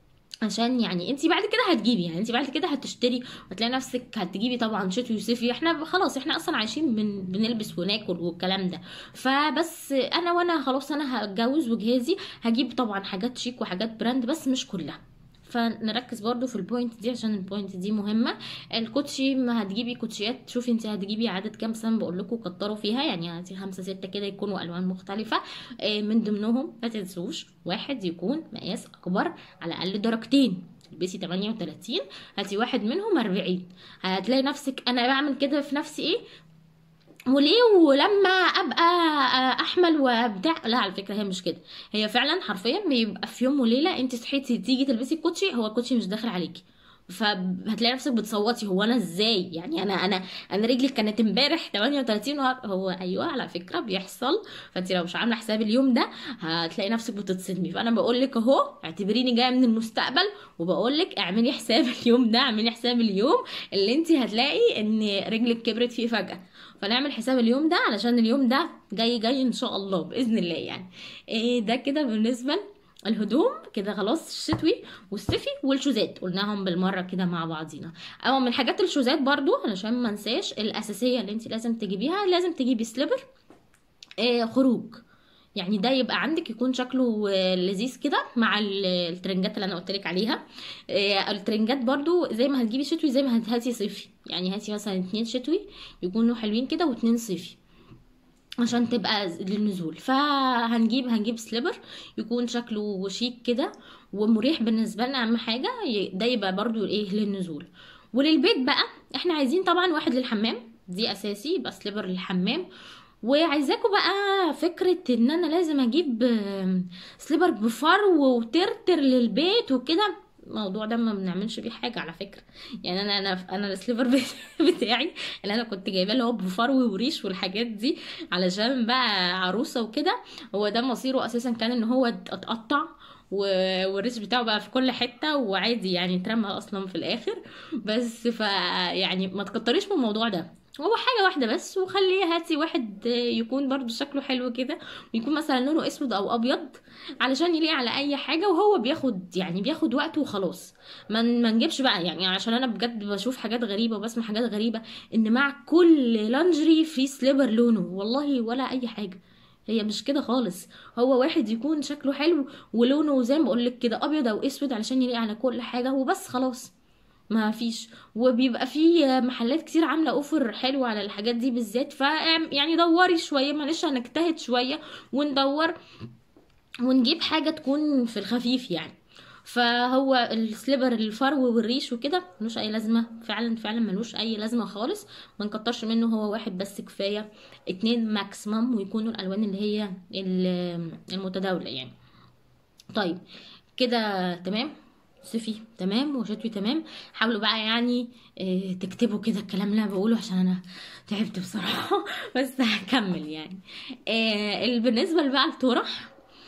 عشان يعني انت بعد كده هتجيبي، يعني انت بعد كده هتشتري وتلاقي نفسك هتجيبي طبعا شتوي وصيفي. احنا خلاص احنا اصلا عايشين بن بنلبس وناكل والكلام ده. فبس انا وانا خلاص انا هتجوز وجهازي هجيب طبعا حاجات شيك وحاجات براند بس مش كلها. فنركز برضو في البوينت دي عشان البوينت دي مهمة. الكوتشي ما هتجيبي كوتشيات، شوفي انت هتجيبي عدد كام سنة بقول لكم كتروا فيها، يعني هاتي خمسة ستة كده يكونوا الوان مختلفة. آه، من ضمنهم ما تنسوش واحد يكون مقاس اكبر على الاقل درجتين. البسي تمانية وتلاتين، هاتي واحد منهم اربعين. هتلاقي نفسك انا بعمل كده في نفسي ايه وليه، ولما ابقى احمل وبتاع، لا على فكره هي مش كده، هي فعلا حرفيا بيبقى في يوم وليله انت صحيتي تيجي تلبسي الكوتشي، هو الكوتشي مش داخل عليكي. فهتلاقي نفسك بتصوتي، هو انا ازاي يعني؟ انا انا انا رجلي كانت امبارح تمانية وتلاتين وه- هو ايوه على فكره بيحصل. فانت لو مش عامله حساب اليوم ده هتلاقي نفسك بتتصدمي. فانا بقول لك اهو اعتبريني جايه من المستقبل، وبقول لك اعملي حساب اليوم ده، اعملي حساب اليوم اللي انت هتلاقي ان رجلك كبرت فيه فجاه. فنعمل حساب اليوم ده علشان اليوم ده جاي جاي ان شاء الله باذن الله يعني. إيه ده كده بالنسبه الهدوم. كده خلاص الشتوي والصيفي والشوزات قلناهم بالمره كده مع بعضينا. او من الحاجات الشوزات برضو علشان ما ننساش الاساسيه اللي انت لازم تجيبيها، لازم تجيبي سليبر آه خروج. يعني ده يبقى عندك يكون شكله آه، لذيذ كده مع ال- الترنجات اللي انا قلت لك عليها. آه، الترنجات برضو زي ما هتجيبي شتوي زي ما هاتي صيفي. يعني هاتي مثلا اتنين شتوي يكونوا حلوين كده واتنين صيفي عشان تبقى للنزول. فهنجيب هنجيب سليبر يكون شكله شيك كده ومريح بالنسبه لنا. اهم حاجه ي- ده يبقى برضو ايه للنزول. وللبيت بقى احنا عايزين طبعا واحد للحمام، دي اساسي يبقى سليبر للحمام. وعايزاكم بقى فكرة ان انا لازم اجيب آم، سليبر بفرو وترتر للبيت وكده. الموضوع ده ما بنعملش بيه حاجة على فكرة. يعني انا انا انا السليبر بتاعي اللي انا كنت جايباه اللي هو بفرو وريش والحاجات دي علشان بقى عروسة وكده، هو ده مصيره اساسا كان ان هو اتقطع و- والريش بتاعه بقى في كل حتة وعادي يعني اترمى اصلا في الاخر. بس ف يعني ما تكتريش من الموضوع ده. هو حاجة واحدة بس، وخليه هاتي واحد يكون برضو شكله حلو كده ويكون مثلا لونه اسود او ابيض علشان يليق على اي حاجة، وهو بياخد يعني بياخد وقته وخلاص. ما ما نجيبش بقى يعني، عشان انا بجد بشوف حاجات غريبة وبسمع حاجات غريبة ان مع كل لانجري في سليبر لونه، والله ولا اي حاجة. هي مش كده خالص. هو واحد يكون شكله حلو ولونه زي ما بقولك كده ابيض او اسود علشان يليق على كل حاجة وبس خلاص. ما فيش. وبيبقى في محلات كتير عامله اوفر حلو على الحاجات دي بالذات. ف يعني دوري شويه، معلش هنجتهد شويه وندور ونجيب حاجه تكون في الخفيف يعني. فهو السليبر الفرو والريش وكده ملوش اي لازمه، فعلا فعلا ملوش اي لازمه خالص. ما نكترش منه، هو واحد بس كفايه. اتنين ماكسيمم ويكونوا الالوان اللي هي ال- المتداوله يعني. طيب كده تمام. صيفي تمام وشتوي تمام. حاولوا بقى يعني آه، تكتبوا كده الكلام اللي انا بقوله عشان انا تعبت بصراحة. بس هكمل يعني. آه، ال- بالنسبة بقى للطرح،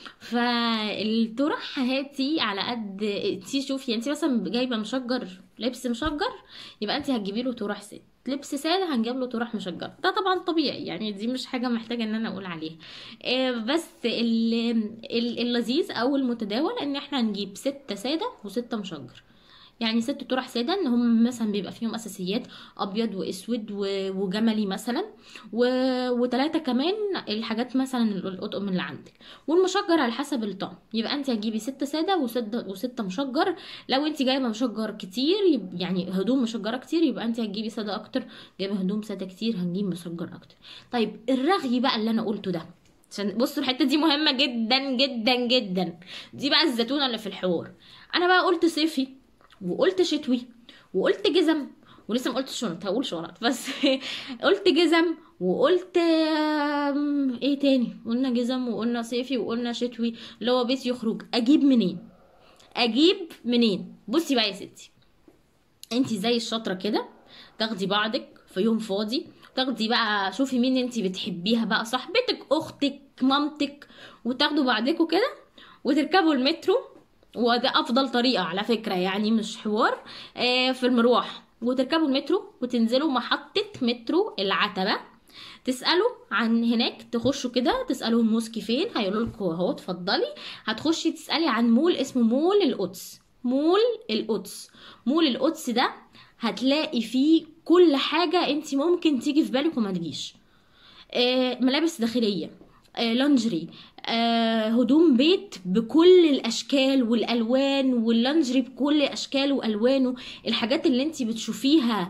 فالطرح هاتي على قد انتي. شوفي انتي مثلا جايبه مشجر لبس مشجر، يبقى انتي هتجيبي له طرح ست. لبس ساده هنجيب له طرح مشجر. ده طبعا طبيعي يعني، دي مش حاجه محتاجه ان انا اقول عليها. آه، بس ال- ال- اللذيذ او المتداول ان احنا نجيب ستة ساده وستة مشجر. يعني ست طرح ساده ان هم مثلا بيبقى فيهم اساسيات ابيض واسود و- وجملي مثلا، و... وتلاتة كمان الحاجات مثلا الاطقم اللي عندك. والمشجر على حسب الطقم، يبقى انت هتجيبي ستة ساده وستة وستة مشجر. لو انت جايبه مشجر كتير يب... يعني هدوم مشجره كتير يبقى انت هتجيبي ساده اكتر. جايبه هدوم ساده كتير هنجيب مشجر اكتر. طيب الرغي بقى اللي انا قلته ده، عشان بصوا الحته دي مهمه جدا جدا جدا. دي بقى الزتونه اللي في الحوار. انا بقى قلت صيفي وقلت شتوي وقلت جزم ولسه ما قلتش شنط، هقول شنط بس. قلت جزم وقلت آم، ايه تاني؟ قلنا جزم وقلنا صيفي وقلنا شتوي اللي هو بيت يخرج. اجيب منين؟ اجيب منين؟ بصي بقى يا ستي، انتي زي الشاطره كده تاخدي بعضك في يوم فاضي، تاخدي بقى شوفي مين انتي بتحبيها بقى، صاحبتك اختك مامتك، وتاخدوا بعضكوا كده وتركبوا المترو. وده افضل طريقه على فكره يعني مش حوار. آه في المروح وتركبوا المترو وتنزلوا محطه مترو العتبه، تسالوا عن هناك، تخشوا كده تسالوا الموسكي فين، هيقولوا لكم اهو اتفضلي. هتخشي تسالي عن مول اسمه مول القدس. مول القدس. مول القدس ده هتلاقي فيه كل حاجه انت ممكن تيجي في بالك وما تجيش. آه، ملابس داخلية، آه، لانجري، آه، هدوم بيت بكل الاشكال والالوان، واللانجري بكل اشكاله والوانه. الحاجات اللي انت بتشوفيها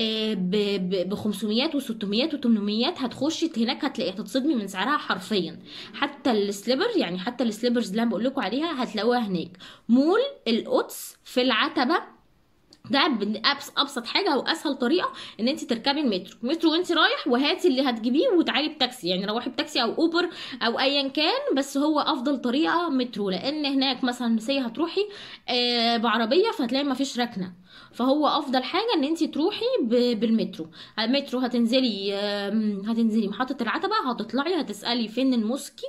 ب خمسمية و600 و800 هتخشي هناك هتلاقيها تتصدمي من سعرها حرفيا. حتى السليبر يعني حتى السليبرز اللي انا بقول لكم عليها هتلاقوها هناك. مول القدس في العتبة. ده بأبس ابسط حاجه واسهل طريقه ان انت تركبي المترو. مترو وانت رايح، وهاتي اللي هتجيبيه وتعالي بتاكسي، يعني روحي بتاكسي او اوبر او ايا كان، بس هو افضل طريقه مترو، لان هناك مثلا سي هتروحي آه بعربيه فهتلاقي ما فيش ركنه، فهو افضل حاجه ان انت تروحي ب- بالمترو. المترو هتنزلي آم، هتنزلي محطه العتبه، هتطلعي هتسالي فين الموسكي،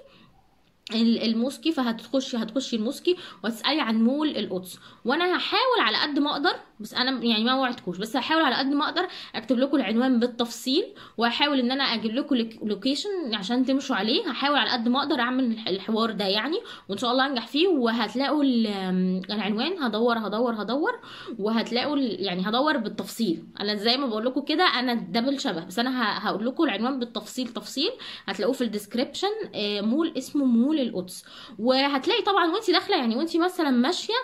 ال- الموسكي، فهتخشي هتخشي الموسكي وتسالي عن مول القدس. وانا هحاول على قد ما اقدر، بس انا يعني ما وعدتكوش، بس هحاول على قد ما اقدر اكتب لكم العنوان بالتفصيل، وهحاول ان انا اجيب لكم لوكيشن عشان تمشوا عليه. هحاول على قد ما اقدر اعمل الح- الحوار ده يعني، وان شاء الله انجح فيه. وهتلاقوا ال- العنوان، هدور هدور هدور وهتلاقوا ال- يعني هدور بالتفصيل. انا زي ما بقول لكم كده انا دبل شبه، بس انا ه- هقول لكم العنوان بالتفصيل تفصيل. هتلاقوه في الديسكريبشن، مول اسمه مول القدس. وهتلاقي طبعا وانت داخله، يعني وانت مثلا ماشيه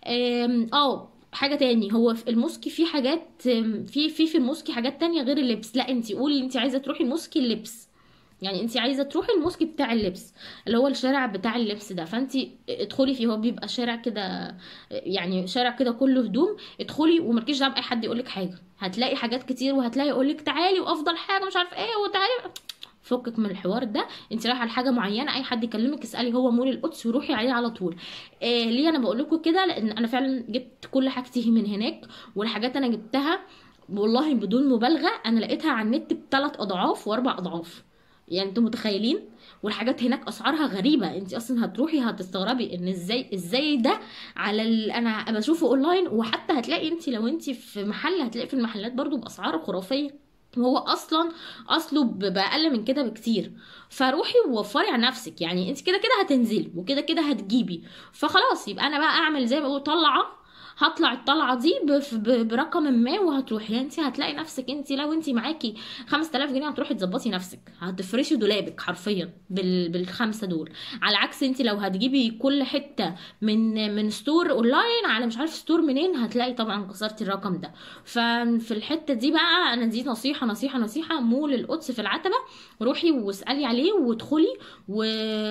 آم، اه حاجه تاني، هو في الموسكي في حاجات آم، في في في الموسكي حاجات تانية غير اللبس. لا انت قولي انت عايزه تروحي الموسكي اللبس، يعني انت عايزه تروحي الموسكي بتاع اللبس اللي هو الشارع بتاع اللبس ده، فانت ادخلي فيه. هو بيبقى شارع كده، يعني شارع كده كله هدوم. ادخلي ومالكيش دعوه باي حد يقولك حاجه، هتلاقي حاجات كتير، وهتلاقي يقولك تعالي وافضل حاجه مش عارف ايه وتعالي. فكك من الحوار ده، انت رايحه لحاجه معينه، اي حد يكلمك اسالي هو مول القدس وروحي عليه على طول. إيه ليه انا بقول لكم كده؟ لان انا فعلا جبت كل حاجتي من هناك، والحاجات انا جبتها والله بدون مبالغه انا لقيتها على النت بثلاث اضعاف واربع اضعاف، يعني انتوا متخيلين؟ والحاجات هناك اسعارها غريبه، انت اصلا هتروحي هتستغربي ان ازاي ازاي ده على ال... انا بشوفه اونلاين. وحتى هتلاقي انت لو انت في محل هتلاقي في المحلات برضو باسعار خرافيه، وهو اصلا اصله ب- باقل من كده بكتير. فروحي ووفري على نفسك، يعني انت كده كده هتنزلي وكده كده هتجيبي، فخلاص يبقى انا بقى اعمل زي ما بقول طلعه. هطلع الطلعه دي بف- ب- برقم ما وهتروحي، يعني انت هتلاقي نفسك انت لو انت معاكي خمسة آلاف جنيه هتروحي تظبطي نفسك، هتفرشي دولابك حرفيا بال... بالخمسه دول. على عكس انت لو هتجيبي كل حته من من ستور اونلاين على مش عارف ستور منين، هتلاقي طبعا كسرتي الرقم ده. ففي الحته دي بقى انا دي نصيحه نصيحه نصيحه، مول القدس في العتبه، روحي واسالي عليه وادخلي و...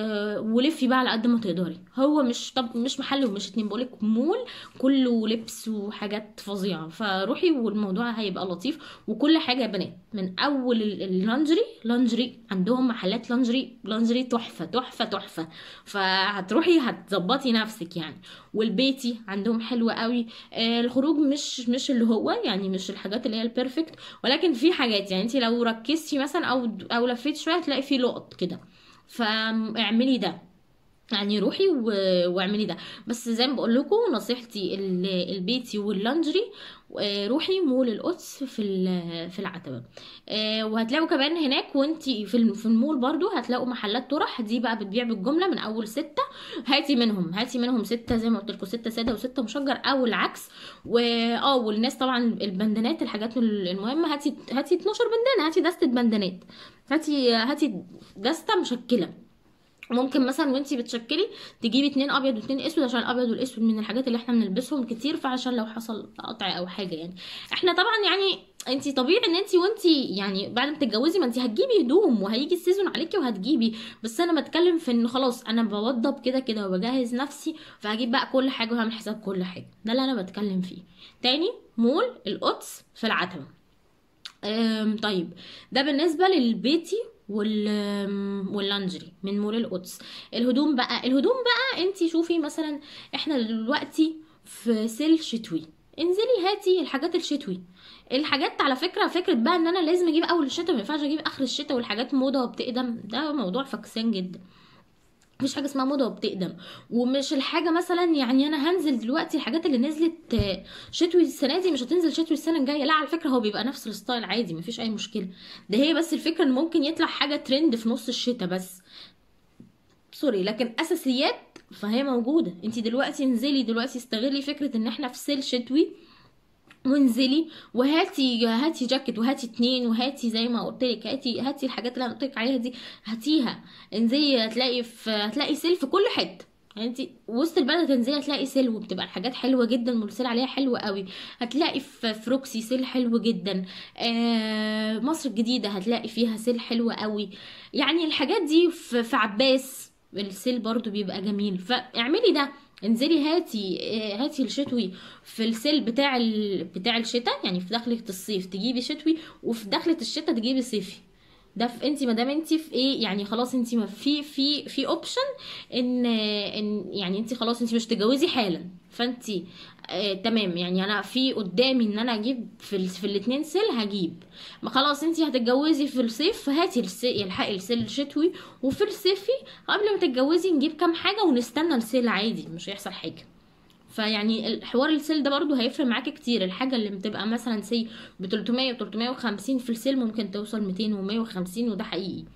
ولفي بقى على قد ما تقدري. هو مش طب مش محل ومش اتنين، بقولك مول كله لبس وحاجات فظيعه، فروحي والموضوع هيبقى لطيف. وكل حاجه يا بنات، من اول ال- اللانجري لانجري عندهم محلات لانجري لانجري تحفه تحفه تحفه، فهتروحي هتظبطي نفسك يعني. والبيتي عندهم حلو قوي. آه، الخروج مش مش اللي هو يعني مش الحاجات اللي هي البيرفكت، ولكن في حاجات يعني انت لو ركزتي مثلا او او لفيت شويه هتلاقي في لقط كده، فاعملي ده، يعني روحي و... واعملي ده. بس زي ما بقول لكم نصيحتي ال- البيتي واللانجري، آه، روحي مول القدس في ال- في العتبه. آه، وهتلاقوا كمان هناك وانتي في الم- في المول برضو هتلاقوا محلات طرح، دي بقى بتبيع بالجمله من اول ستة. هاتي منهم هاتي منهم ستة زي ما قلت لكم، ستة ساده وستة مشجر او العكس. واه والناس طبعا البندانات الحاجات المهمه، هاتي هاتي اتناشر بندانه، هاتي دستة بندانات، هاتي هاتي دستة مشكله. ممكن مثلا وانتي بتشكلي تجيبي اتنين ابيض واتنين اسود، عشان الابيض والاسود من الحاجات اللي احنا بنلبسهم كتير، فعشان لو حصل قطع او حاجه يعني. احنا طبعا يعني انتي طبيعي ان انتي وانتي يعني بعد ما تتجوزي ما انتي هتجيبي هدوم وهيجي السيزون عليكي وهتجيبي، بس انا بتكلم في ان خلاص انا بوضب كده كده وبجهز نفسي، فهجيب بقى كل حاجه وهعمل حساب كل حاجه. ده اللي انا بتكلم فيه. تاني، مول القدس في العتبه. أم، طيب، ده بالنسبة للبيتي وال أم، واللانجري من مول القدس. الهدوم بقى الهدوم بقى انتي شوفي مثلا احنا دلوقتي في سيل شتوي، انزلي هاتي الحاجات الشتوي. الحاجات على فكرة فكرة بقى ان انا لازم اجيب اول الشتاء، ما ينفعش اجيب اخر الشتاء والحاجات موضة وبتقدم، ده موضوع فكسان جدا. مفيش حاجه اسمها موضه وبتقدم. ومش الحاجه مثلا يعني انا هنزل دلوقتي الحاجات اللي نزلت آه، شتوي السنه دي مش هتنزل شتوي السنه الجايه، لا على فكره هو بيبقى نفس الستايل عادي، مفيش اي مشكله. ده هي بس الفكره ان ممكن يطلع حاجه ترند في نص الشتاء بس، سوري، لكن اساسيات فهي موجوده. انت دلوقتي انزلي دلوقتي استغلي فكره ان احنا في سيل شتوي، وانزلي وهاتي هاتي جاكيت وهاتي اتنين، وهاتي زي ما قلت لك هاتي هاتي الحاجات اللي انا قلت لك عليها دي، هاتيها. انزلي هتلاقي في هتلاقي سيل في كل حته، يعني انت وسط البلد تنزلي هتلاقي سيل، وبتبقى الحاجات حلوه جدا والسيل عليها حلو قوي. هتلاقي في فروكسي سيل حلو جدا. آه مصر الجديده هتلاقي فيها سيل حلو قوي. يعني الحاجات دي في, في عباس السيل برضو بيبقى جميل، فاعملي ده. انزلي هاتي آه، هاتي الشتوي في السيل بتاع ال... بتاع الشتاء، يعني في دخلة الصيف تجيبي شتوي، وفي دخلة الشتاء تجيبي صيفي. ده في انت ما دام انت في ايه يعني خلاص، انت ما في في في اوبشن ان ان يعني انت خلاص انت مش تتجوزي حالا، فانت آه تمام. يعني انا في قدامي ان انا اجيب في ال... في الاتنين سيل هجيب. ما خلاص انت هتتجوزي في الصيف، فهاتي السي... الحقي السيل الشتوي، وفي الصيفي قبل ما تتجوزي نجيب كام حاجه ونستنى السيل عادي، مش هيحصل حاجه. فيعني الحوار السيل ده برضو هيفرق معاكي كتير. الحاجه اللي بتبقى مثلا سي ب تلتمية و تلتمية وخمسين في السيل ممكن توصل ميتين و مية وخمسين، وده حقيقي.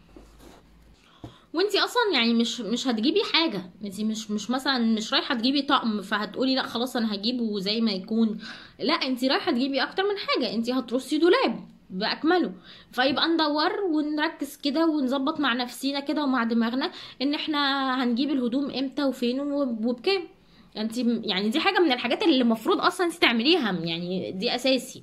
وانتي اصلا يعني مش مش هتجيبي حاجه، انتي مش مش مثلا مش رايحه تجيبي طقم فهتقولي لا خلاص انا هجيبه زي ما يكون. لا، انتي رايحه تجيبي اكتر من حاجه، انتي هترصي دولاب باكمله. فيبقى ندور ونركز كده ونظبط مع نفسينا كده ومع دماغنا ان احنا هنجيب الهدوم امتى وفين وب- وبكام. انت يعني دي حاجه من الحاجات اللي المفروض اصلا انت تعمليها، يعني دي اساسي.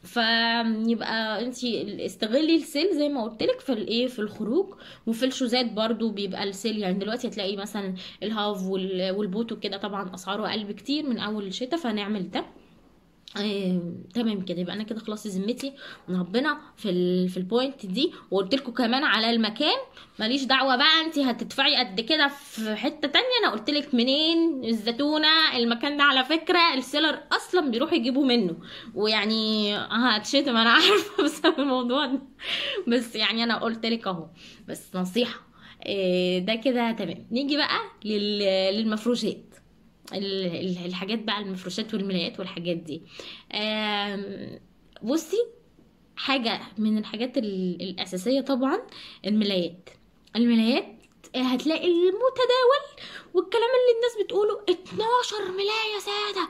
فيبقى انت استغلي السيل زي ما قلت لك في الايه في الخروج. وفي الشوزات برضو بيبقى السيل، يعني دلوقتي هتلاقي مثلا الهاف وال- والبوت وكده طبعا اسعاره اقل بكتير من اول الشتاء، فنعمل ده. آه، تمام كده. يبقى انا كده خلاص ذمتي من ربنا في ال في البوينت دي. وقلت لكم كمان على المكان، ماليش دعوه بقى انت هتدفعي قد كده في حته تانية. انا قلت لك منين الزتونه، المكان ده على فكره السيلر اصلا بيروح يجيبوا منه. ويعني هتشتم انا عارفه بسبب الموضوع ده، بس يعني انا قلت لك اهو، بس نصيحه. آه، ده كده تمام. نيجي بقى لل- للمفروشات، ال- ال- الحاجات بقى، المفروشات والملايات والحاجات دي. آم، بصي، حاجة من الحاجات ال- الأساسية طبعا الملايات. الملايات هتلاقي المتداول والكلام اللي الناس بتقوله اتناشر ملاية سادة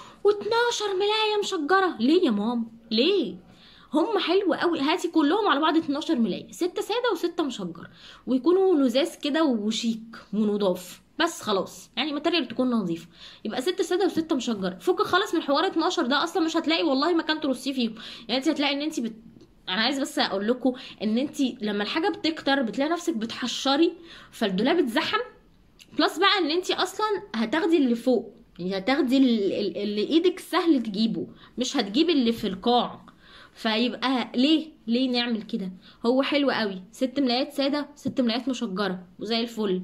و12 ملاية مشجرة. ليه يا ماما ليه؟ هم حلو قوي، هاتي كلهم على بعض اتناشر ملاية، ستة سادة وستة مشجر، ويكونوا لزاز كده وشيك ونضاف. بس خلاص يعني ماتيريال تكون نظيفه. يبقى ستة ساده وستة مشجر. فك خالص من حوار اتناشر ده، اصلا مش هتلاقي والله مكان ترصيه فيهم. يعني انت هتلاقي ان انت بت... انا عايز بس اقول لكم ان انت لما الحاجه بتكتر بتلاقي نفسك بتحشري، فالدولاب اتزحم. بلس بقى ان انت اصلا هتاخدي اللي فوق، يعني هتاخدي ال- ال- اللي ايدك سهل تجيبه، مش هتجيبي اللي في القاع. فيبقى ليه ليه نعمل كده؟ هو حلو قوي، ست ملايات ساده ست ملايات مشجره وزي الفل.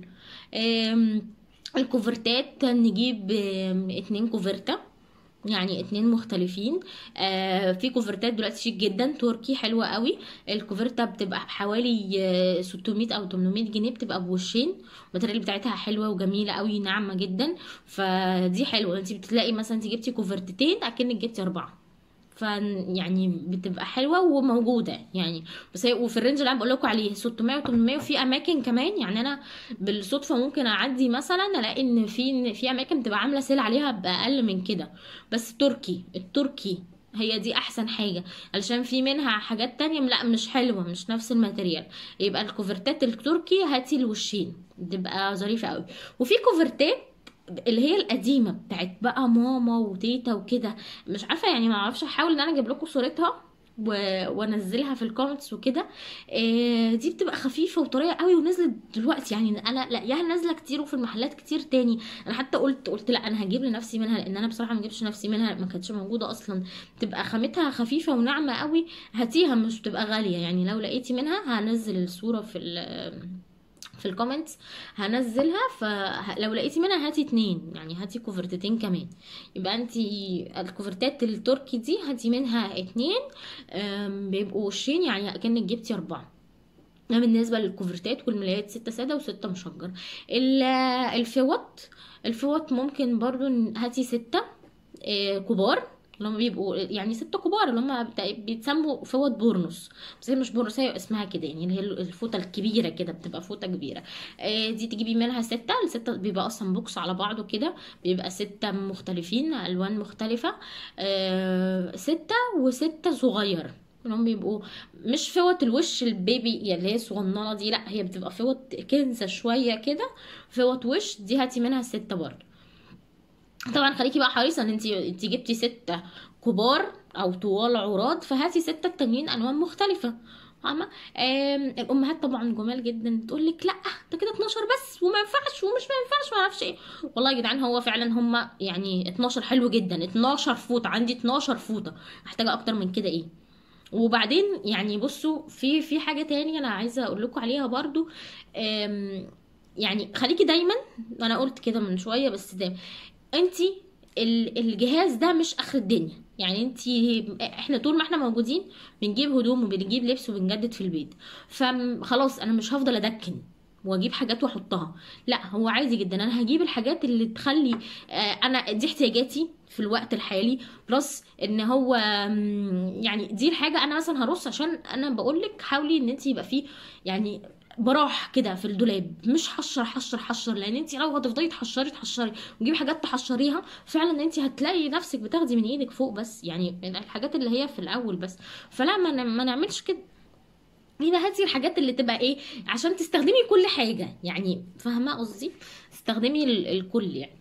آم، الكوفرتات نجيب آم، اتنين كوفرته، يعني اتنين مختلفين. آه في كوفرتات دلوقتي شيك جدا تركي حلوة قوي. الكوفرتة بتبقى بحوالي آه، ستمية او تمنمية جنيه، بتبقى بوشين. الماتيريال بتاعتها حلوة وجميلة قوي، ناعمة جدا. فدي حلوة، انت بتلاقي مثلا انت جبتي كوفرتتين اكنك جبتي اربعة. ف يعني بتبقى حلوه وموجوده يعني. بس هي وفي الرينج اللي انا بقول لكم عليه ستمية و800. وفي اماكن كمان يعني انا بالصدفه ممكن اعدي مثلا الاقي ان في في اماكن بتبقى عامله سيل عليها باقل من كده. بس تركي، التركي هي دي احسن حاجه، علشان في منها حاجات تانية لا مش حلوه، مش نفس الماتيريال. يبقى الكوفرتات التركي هاتي الوشين، بتبقى ظريفه قوي. وفي كوفرتات اللي هي القديمه بتاعت بقى ماما وتيتا وكده، مش عارفه يعني، ما اعرفش، احاول ان انا اجيب لكم صورتها و... وانزلها في الكومنتس وكده. إيه دي بتبقى خفيفه وطريه قوي، ونزلت دلوقتي يعني انا لاقيها نازله كتير وفي المحلات كتير تاني. انا حتى قلت قلت لا انا هجيب لنفسي منها، لان انا بصراحه ما جبتش نفسي منها، ما كانتش موجوده اصلا. بتبقى خامتها خفيفه وناعمه قوي. هاتيها، مش بتبقى غاليه يعني. لو لقيتي منها هنزل الصوره في ال في الكومنتس، هنزلها. فلو لقيتي منها هاتي اتنين، يعني هاتي كوفرتتين كمان. يبقى انتي الكوفرتات التركي دي هاتي منها اتنين، أم، بيبقوا وشين، يعني اكنك جبتي اربعة. ده بالنسبة للكوفرتات والملايات، ستة سادة وستة مشجر. ال- الفوط، الفوط ممكن برضو هاتي ستة آه، كبار، اللي هم بيبقوا يعني ستة كبار، اللي هم بتا- بيتسموا فوط بورنوس. بس هي مش بورنوس، هي اسمها كده يعني، اللي هي الفوطة الكبيرة كده، بتبقى فوطة كبيرة. آه، دي تجيبي منها ستة. الستة بيبقى اصلا بوكس على بعضه كده، بيبقى ستة مختلفين الوان مختلفة. آه، ستة وستة صغير، اللي هم بيبقوا مش فوط الوش البيبي يعني اللي هي الصغننه دي، لا هي بتبقى فوط كنسه شويه كده. فوط وش دي هاتي منها ستة برضه. طبعا خليكي بقى حريصه ان انت انت جبتي ستة كبار او طوال عراض، فهاتي ستة تانيين الوان مختلفه. فاهمه. آم، الامهات طبعا جمال جدا، تقول لك لا ده كده اتناشر بس وما ينفعش ومش ما ينفعش ما اعرفش ايه. والله يا جدعان هو فعلا هم يعني اتناشر حلو جدا، اتناشر فوطه، عندي اتناشر فوطه، محتاجه اكتر من كده ايه؟ وبعدين يعني بصوا في في حاجه تانية انا عايزه اقول لكم عليها برضو. آم، يعني خليكي دايما، انا قلت كده من شويه بس دايما انتي ال- الجهاز ده مش اخر الدنيا. يعني انتي احنا طول ما احنا موجودين بنجيب هدوم وبنجيب لبس وبنجدد في البيت، فخلاص انا مش هفضل ادكن واجيب حاجات واحطها. لا هو عادي جدا انا هجيب الحاجات اللي تخلي آه، انا دي احتياجاتي في الوقت الحالي، بلس ان هو مم، يعني دي الحاجه انا مثلا هرص، عشان انا بقول لك حاولي ان انت يبقى فيه يعني براح كده في الدولاب، مش حشر حشر حشر، لان انت لو هتفضلي تحشري تحشري وتجيبي حاجات تحشريها فعلا انت هتلاقي نفسك بتاخدي من ايدك فوق، بس يعني الحاجات اللي هي في الاول بس. فلا ما, ن- ما نعملش كده. يبقى هاتي الحاجات اللي تبقى ايه عشان تستخدمي كل حاجة، يعني فاهمة قصدي، تستخدمي ال- الكل يعني.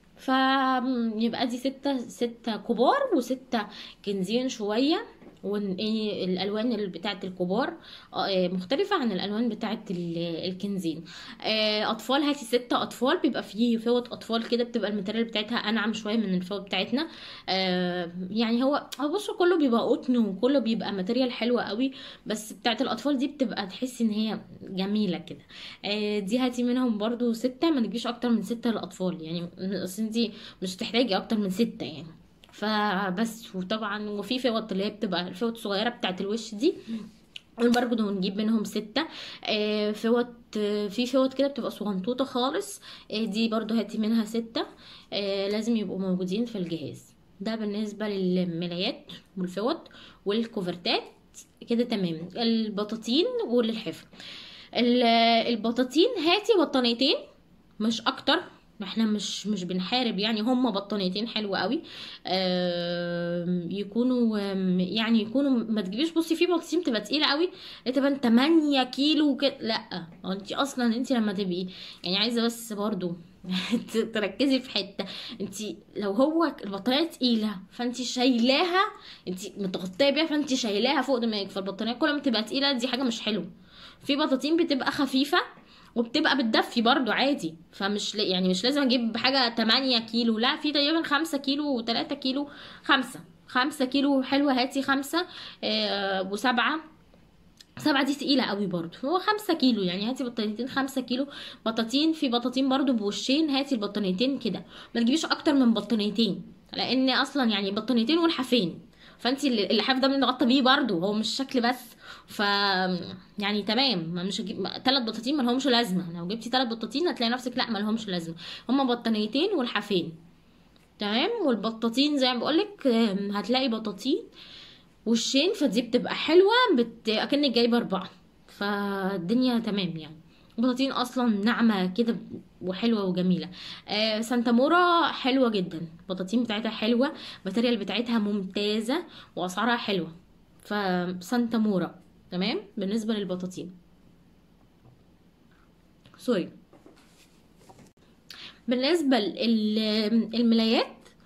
فيبقى دي ستة ستة كبار وستة كنزين شوية. وايه الالوان اللي بتاعت الكبار آه، مختلفة عن الالوان بتاعت ال- الكنزين. آه، اطفال هاتي ستة اطفال، بيبقى فيه فوط اطفال كده بتبقى الماتيريال بتاعتها انعم شوية من الفوط بتاعتنا. آه، يعني هو هو بصوا كله بيبقى قطن وكله بيبقى ماتيريال حلوة قوي، بس بتاعت الاطفال دي بتبقى تحسي ان هي جميله كده. آه، دي هاتي منهم برضو ستة، ما تجيبيش اكتر من ستة للاطفال يعني، اصل انتي مش تحتاجي اكتر من ستة يعني. فبس. وطبعا وفي فوط اللي هي بتبقى الفوط الصغيره بتاعت الوش دي برضه نجيب منهم ستة. آه، فوط آه، في فوط كده بتبقى صغنطوطة خالص، آه، دي برضه هاتي منها ستة. آه، لازم يبقوا موجودين في الجهاز. ده بالنسبة للملايات والفوط والكوفرتات. كده تمام. البطاطين والحفر. ال- البطاطين هاتي بطانيتين مش اكتر، احنا مش مش بنحارب يعني، هما بطانيتين حلوة قوي. آم، يكونوا آم، يعني يكونوا ما تجيبيش، بصي في بطاطين بتبقى تقيلة قوي تبقى تمانية كيلو كده، لا انت اصلا انت لما تبقي يعني عايزة بس برضو ت- تركزي في حتة. انت لو هو البطارية تقيلة فانت شايلاها، انت متغطية بيها فانت شايلاها فوق دماغك، فالبطارية كل ما تبقى تقيلة دي حاجة مش حلوة. في بطاطين بتبقى خفيفة وبتبقى بتدفي برضو عادي، فمش ل- يعني مش لازم اجيب حاجة تمانية كيلو، لا في تقريبا خمسة كيلو و3 كيلو. خمسة خمسة كيلو حلوة، هاتي خمسة. آه وسبعة. سبعة دي تقيلة قوي برضو، هو خمسة كيلو يعني، هاتي بطانيتين خمسة كيلو. بطاطين في بطاطين برضو بوشين، هاتي البطانيتين كده، ما تجيبيش اكتر من بطانيتين، لان اصلا يعني بطانيتين والحافين، فانتي اللي- اللحاف ده بنغطى بيه برضو، هو مش شكل بس. ف يعني تمام، ما مش هجيب ثلاث بطاطين ما لهمش لازمه، لو جبتي ثلاث بطاطين هتلاقي نفسك لا ما لهمش لازمه، هما بطانيتين والحافين. تمام. والبطاطين زي ما بقولك آم، هتلاقي بطاطين وشين، فدي بتبقى حلوة بت... اكنك جايبة اربعة، فالدنيا تمام يعني. بطاطين اصلا ناعمة كده وحلوة وجميلة. آه سانتامورا حلوة جدا، البطاطين بتاعتها حلوة، الماتيريال بتاعتها ممتازة واسعارها حلوة. فسانتامورا تمام بالنسبة للبطاطين. سوري. بالنسبة للملايات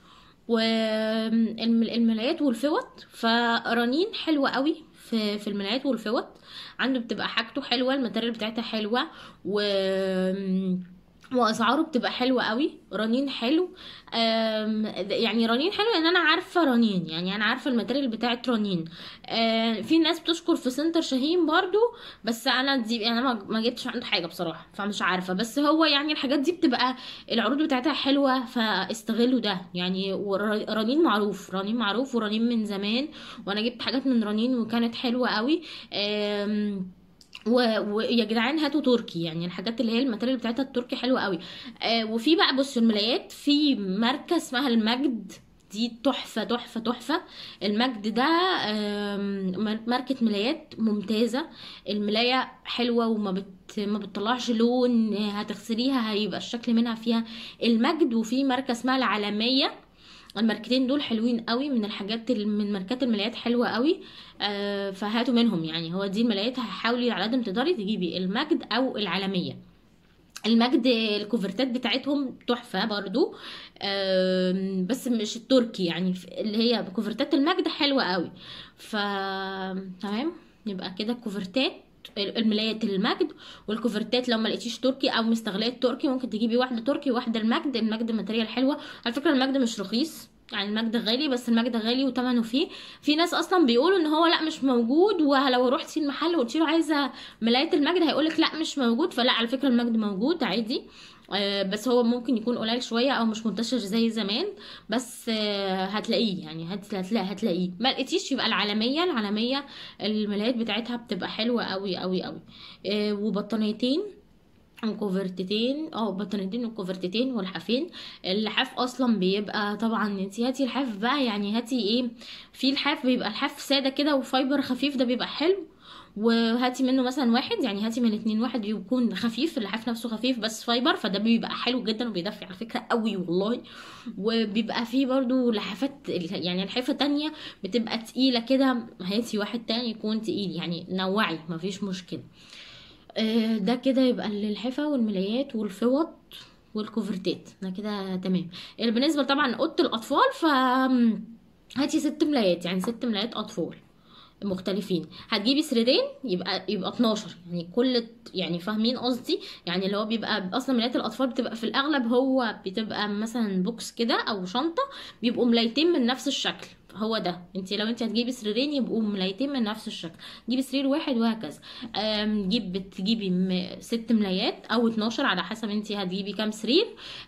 والملايات والفوط، فرنين حلوة قوي في في الملايات والفوط، عنده بتبقى حاجته حلوة، الماتيريال بتاعتها حلوة و واسعاره بتبقى حلوة قوي. رنين حلو. أم، يعني رنين حلو ان انا عارفة رنين، يعني انا عارفة الماتيريال بتاعت رنين. أه، في ناس بتشكر في سنتر شاهين برضو، بس انا دي انا ما ما جبتش عنده حاجة بصراحة فمش عارفة، بس هو يعني الحاجات دي بتبقى العروض بتاعتها حلوة فاستغلوا ده يعني. ور- رنين معروف، رنين معروف ورنين من زمان، وانا جبت حاجات من رنين وكانت حلوة قوي. أم، و- ويا جدعان هاتوا تركي، يعني الحاجات اللي هي الماتيريال بتاعتها التركي حلوة قوي. آه وفي بقى بصوا الملايات في ماركة اسمها المجد، دي تحفة تحفة تحفة. المجد ده آم، مار- ماركة ملايات ممتازة، الملاية حلوة وما بت ما بتطلعش لون، هتغسليها هيبقى الشكل منها فيها. المجد. وفي ماركة اسمها العالمية، الماركتين دول حلوين قوي، من الحاجات ال- من ماركات الملايات حلوة قوي. آه فهاتوا منهم يعني، هو دي الملايات هحاولي على قد ما تقدري تجيبي المجد او العالمية. المجد الكوفرتات بتاعتهم تحفة برضو. آم، بس مش التركي يعني، ف- اللي هي كوفرتات المجد حلوة قوي. ف تمام. يبقى كده كوفرتات الملايات المجد والكوفرتات. لو ما لقيتيش تركي او مستغلات تركي ممكن تجيبي واحده تركي وواحده المجد. المجد ماتريال حلوه على فكره، المجد مش رخيص يعني، المجد غالي بس المجد غالي وثمنه فيه. في ناس اصلا بيقولوا ان هو لا مش موجود، ولو رحتي المحل وقلتي له عايزه ملايه المجد هيقولك لا مش موجود. فلا على فكره المجد موجود عادي، آه بس هو ممكن يكون قليل شويه او مش منتشر زي زمان، بس آه هتلاقيه يعني هتلاقي هتلاقيه. ما لقيتيش يبقى العالميه. العالميه الملايات بتاعتها بتبقى حلوه قوي قوي قوي. آه وبطانيتين وكوفرتتين، اه بطانيتين وكوفرتتين والحافين. اللحاف اصلا بيبقى طبعا انتي هاتي الحاف بقى، يعني هاتي ايه، في الحاف بيبقى الحاف ساده كده وفايبر خفيف، ده بيبقى حلو. وهاتي منه مثلا واحد، يعني هاتي من اتنين واحد بيكون خفيف، اللحاف نفسه خفيف بس فايبر، فده بيبقى حلو جدا وبيدفي على فكره قوي والله. وبيبقى فيه برضو لحافات يعني لحافه تانية بتبقى تقيله كده، هاتي واحد تاني يكون تقيل يعني، نوعي مفيش مشكله. ده كده يبقى الحفا والملايات والفوط والكوفرتات، ده كده تمام. بالنسبه طبعا اوضه الاطفال ف هاتي ست ملايات، يعني ست ملايات اطفال مختلفين. هتجيبي سريرين يبقى يبقى اتناشر، يعني كل يعني فاهمين قصدي، يعني اللي هو بيبقى اصلا ملايات الاطفال بتبقى في الاغلب هو بتبقى مثلا بوكس كده او شنطه، بيبقوا ملايتين من نفس الشكل. هو ده انت لو انت هتجيبي سريرين يبقوا ملايتين من نفس الشكل، جيبي سرير واحد وهكذا. جيب بتجيبي ست ملايات او اتناشر على حسب انت هتجيبي كام سرير.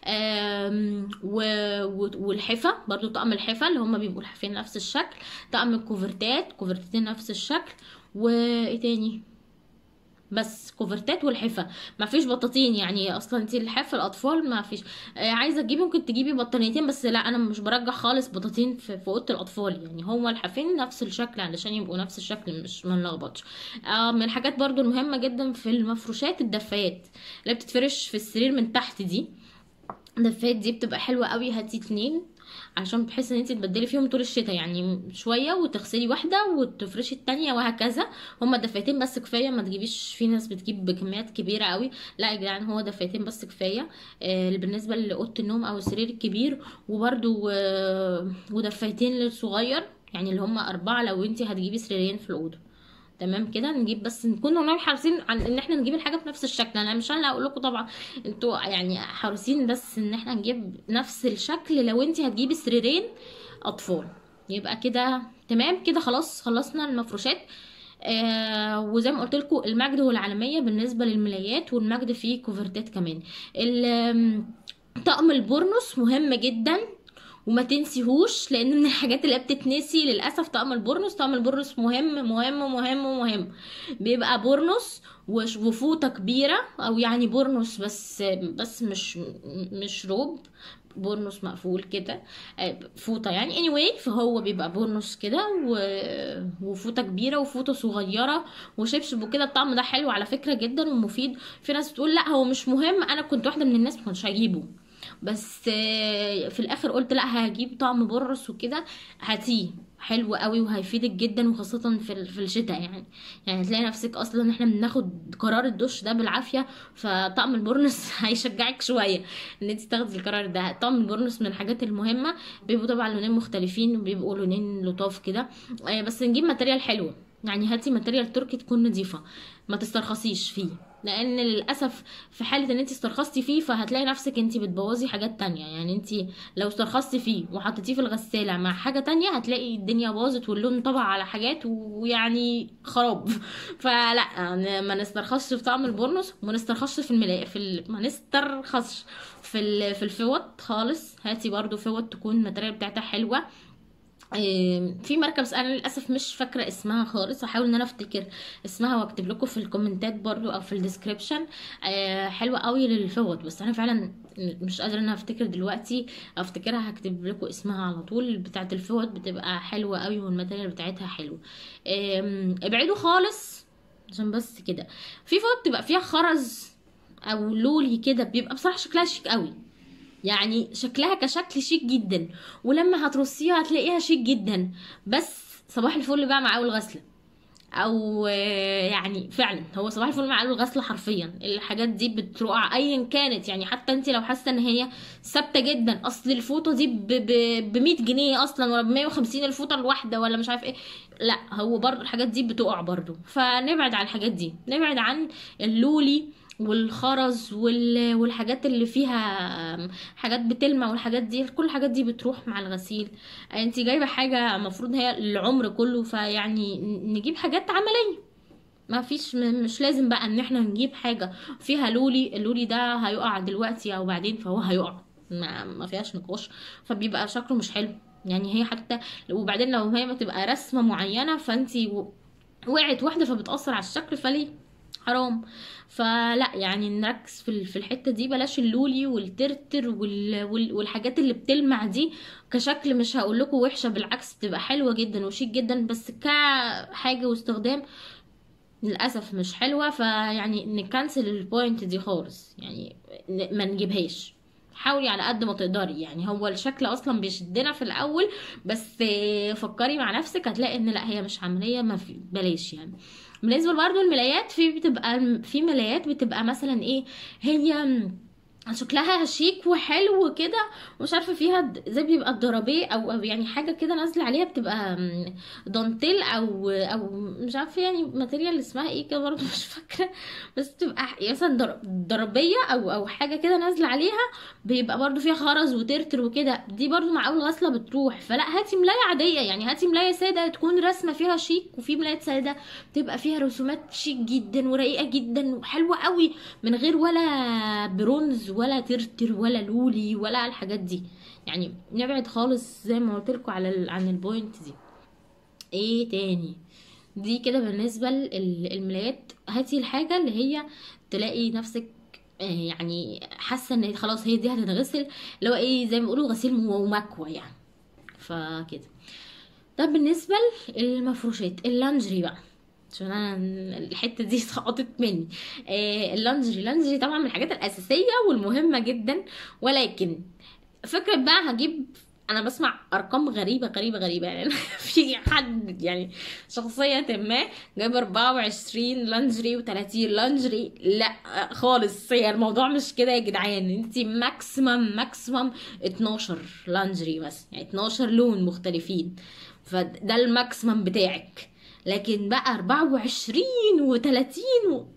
والحفا برضو، طقم الحفا اللي هما بيبقوا الحفين نفس الشكل، طقم الكوفرتات كوفرتتين نفس الشكل. وايه تاني؟ بس كوفرتات والحفه، ما فيش بطاطين يعني اصلا. انت الحف الاطفال ما فيش. آه عايزه تجيبي ممكن تجيبي بطانيتين، بس لا انا مش برجح خالص بطاطين في, في اوضه الاطفال، يعني هما الحفين نفس الشكل علشان يبقوا نفس الشكل مش ما نلخبطش. آه من الحاجات برضو المهمه جدا في المفروشات الدفايات اللي بتتفرش في السرير من تحت دي. الدفايات دي بتبقى حلوه قوي، هاتي اتنين عشان بحيث ان انت تبدلي فيهم طول الشتاء، يعني شويه وتغسلي واحده وتفرشي التانية وهكذا. هما دفايتين بس كفايه، ما تجيبيش، في ناس بتجيب بكميات كبيره قوي، لا يا جدعان هو دفايتين بس كفايه. آه بالنسبه لاوضه النوم او السرير الكبير، وبرده آه ودفايتين للصغير، يعني اللي هما اربعه لو انت هتجيبي سريرين في الاوضه. تمام كده. نجيب بس نكون والله حريصين عن ان احنا نجيب الحاجه بنفس الشكل، انا مش انا هقول لكم طبعا، انتوا يعني حريصين بس ان احنا نجيب نفس الشكل لو انت هتجيبي سريرين اطفال. يبقى كده تمام كده، خلاص خلصنا المفروشات. آه وزي ما قلت لكم المجد والعالميه بالنسبه للملايات، والمجد فيه كوفرتات كمان. طقم البورنوس مهم جدا وما تنسيهوش، لان من الحاجات اللي بتتنسي للاسف طقم البورنوس. طقم البورنوس مهم مهم مهم مهم. بيبقى بورنوس وفوطه كبيره، او يعني بورنوس بس بس مش مش روب، بورنوس مقفول كده، فوطه يعني anyway. فهو بيبقى بورنوس كده وفوطه كبيره وفوطه صغيره وشبشب وكده. الطقم ده حلو على فكره جدا ومفيد. في ناس بتقول لا هو مش مهم، انا كنت واحده من الناس ما كنتش هجيبه، بس في الاخر قلت لا هجيب طعم برص وكده. هاتيه حلو قوي وهيفيدك جدا، وخاصه في في الشتاء يعني. يعني تلاقي نفسك اصلا احنا بناخد قرار الدش ده بالعافيه، فطقم البورنوس هيشجعك شويه ان انت تاخدي القرار ده. طقم البورنوس من الحاجات المهمه. بيبقوا طبعا لونين مختلفين وبيبقوا لونين لطاف كده، بس نجيب ماتريال حلوه، يعني هاتي ماتريال تركي تكون نظيفه، ما تسترخصيش فيه، لان للاسف في حاله ان انت استرخصتي فيه فهتلاقي نفسك انت بتبوظي حاجات تانية. يعني انت لو استرخصتي فيه وحطيتيه في الغساله مع حاجه تانية هتلاقي الدنيا باظت واللون طبع على حاجات ويعني خراب. فلا ما نسترخصش في طعم البورنوس، وما نسترخصش في الملاء في ال... ما نسترخصش في ال... في الفوط خالص. هاتي برضو فوط تكون الماتريال بتاعتها حلوه. في ماركه بس انا للاسف مش فاكره اسمها خالص، هحاول ان انا افتكر اسمها واكتب لكم في الكومنتات برضو او في الديسكريبشن. حلوه قوي للفوط، بس انا فعلا مش قادره ان انا افتكر دلوقتي، افتكرها هكتب لكم اسمها على طول. بتاعه الفوط بتبقى حلوه قوي والماتيريال بتاعتها حلو. ابعدوا خالص عشان بس كده. في فوط تبقى فيها خرز او لولي كده، بيبقى بصراحه شكلها شيك قوي، يعني شكلها كشكل شيك جدا، ولما هترصيها هتلاقيها شيك جدا، بس صباح الفل بقى مع اول غسله. او آه، يعني فعلا هو صباح الفل مع الغسل حرفيا. الحاجات دي بتقع ايا كانت، يعني حتى انت لو حاسه ان هي ثابته جدا، اصل الفوطه دي ب مية جنيه اصلا، ولا ب مية وخمسين الفوطه الواحده، ولا مش عارف ايه، لا هو برضو الحاجات دي بتقع برضو. فنبعد عن الحاجات دي، نبعد عن اللولي والخرز وال... والحاجات اللي فيها آم، حاجات بتلمع، والحاجات دي كل الحاجات دي بتروح مع الغسيل. انت جايبه حاجه المفروض هي العمر كله، فيعني ن- نجيب حاجات عمليه. ما فيش م- مش لازم بقى ان احنا نجيب حاجه فيها لولي. اللولي ده هيقع دلوقتي او بعدين، فهو هيقع، ما, ما فيهاش نقاش، فبيبقى شكله مش حلو. يعني هي حتى، وبعدين لو هي بتبقى رسمه معينه فانتي و- وقعت واحده فبتأثر على الشكل، فليه؟ حرام. فلا يعني نركز في ال- في الحته دي، بلاش اللولي والترتر وال... وال... والحاجات اللي بتلمع دي. كشكل مش هقول لكم وحشه، بالعكس تبقى حلوه جدا وشيك جدا، بس كحاجه واستخدام للاسف مش حلوه. فيعني نكنسل البوينت دي خالص، يعني ن- ما نجيبهاش. حاولي على قد ما تقدري، يعني هو الشكل اصلا بيشدنا في الاول، بس آه، فكري مع نفسك هتلاقي ان لا هي مش عمليه، ما في بلاش يعني. بالنسبه برضو الملايات، في بتبقى في ملايات بتبقى مثلا ايه، هي شكلها شيك وحلو كده، ومش عارفه فيها د- زي بيبقى الضربيه او او يعني حاجه كده نازله عليها، بتبقى م، دانتيل او او مش عارفه يعني ماتيريال اسمها ايه كده برضه مش فاكره. بس بتبقى ح- مثلا در- ضربيه او او حاجه كده نازله عليها، بيبقى برضه فيها خرز وترتر وكده، دي برضه مع اول غسله بتروح. فلا هاتي ملايه عاديه، يعني هاتي ملايه ساده تكون رسمه فيها شيك، وفي ملايات ساده بتبقى فيها رسومات شيك جدا ورقيقه جدا وحلوه قوي، من غير ولا برونز ولا ترتر ولا لولي ولا الحاجات دي. يعني نبعد خالص زي ما قلت لكم على ال... عن البوينت دي. ايه تاني؟ دي كده بالنسبه للملايات. هاتي الحاجه اللي هي تلاقي نفسك آه، يعني حاسه ان خلاص هي دي هتتغسل، اللي هو ايه زي ما بيقولوا غسيل ومكوى يعني. فكده. طب بالنسبه للمفروشات اللانجري بقى، عشان انا الحته دي سقطت مني. آه اللانجري، اللانجري طبعا من الحاجات الاساسيه والمهمه جدا، ولكن فكره بقى هجيب، انا بسمع ارقام غريبه غريبه غريبه يعني في حد يعني شخصيه ما جايب اربعة وعشرين لانجري و30 لانجري. لا خالص، هي الموضوع مش كده يا جدعان. انت ماكسيمم ماكسيمم اتناشر لانجري بس، يعني اتناشر لون مختلفين، فده الماكسيمم بتاعك. لكن بقى اربعة وعشرين و30 و...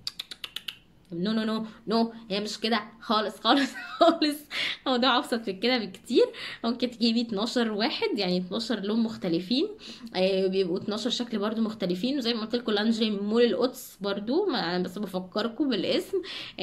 نو نو نو نو، هي مش كده خالص خالص خالص. الموضوع ابسط من كده بكتير. ممكن تجيبي اتناشر واحد، يعني اتناشر لون مختلفين، آه بيبقوا اتناشر شكل برضو مختلفين. وزي ما قلت لكم لانجري مول القدس برضو، ما أنا بس بفكركم بالاسم.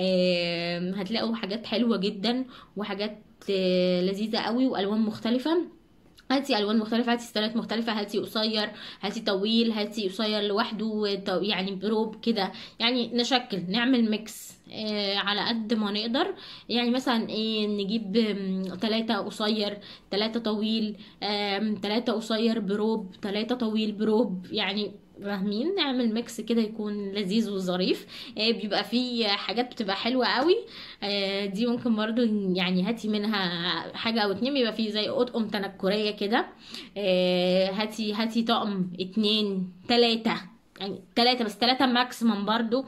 آه هتلاقوا حاجات حلوه جدا، وحاجات آه لذيذه قوي، والوان مختلفه. هاتي الوان مختلفه، هاتي ستايلات مختلفه، هاتي قصير، هاتي طويل، هاتي قصير لوحده وط- يعني بروب كده. يعني نشكل نعمل ميكس آه على قد ما نقدر. يعني مثلا ايه نجيب آم، تلاتة قصير، تلاتة طويل، آم، تلاتة قصير بروب، تلاتة طويل بروب، يعني فاهمين؟ نعمل ميكس كده يكون لذيذ وظريف. آه بيبقى فيه حاجات بتبقى حلوة قوي. آه، دي ممكن برضو يعني هاتي منها حاجة او اتنين، بيبقى فيه زي اطقم تنكرية كده. آه، هاتي هاتي طقم اتنين تلاتة، يعني تلاتة بس، تلاتة ماكسيمم برضو.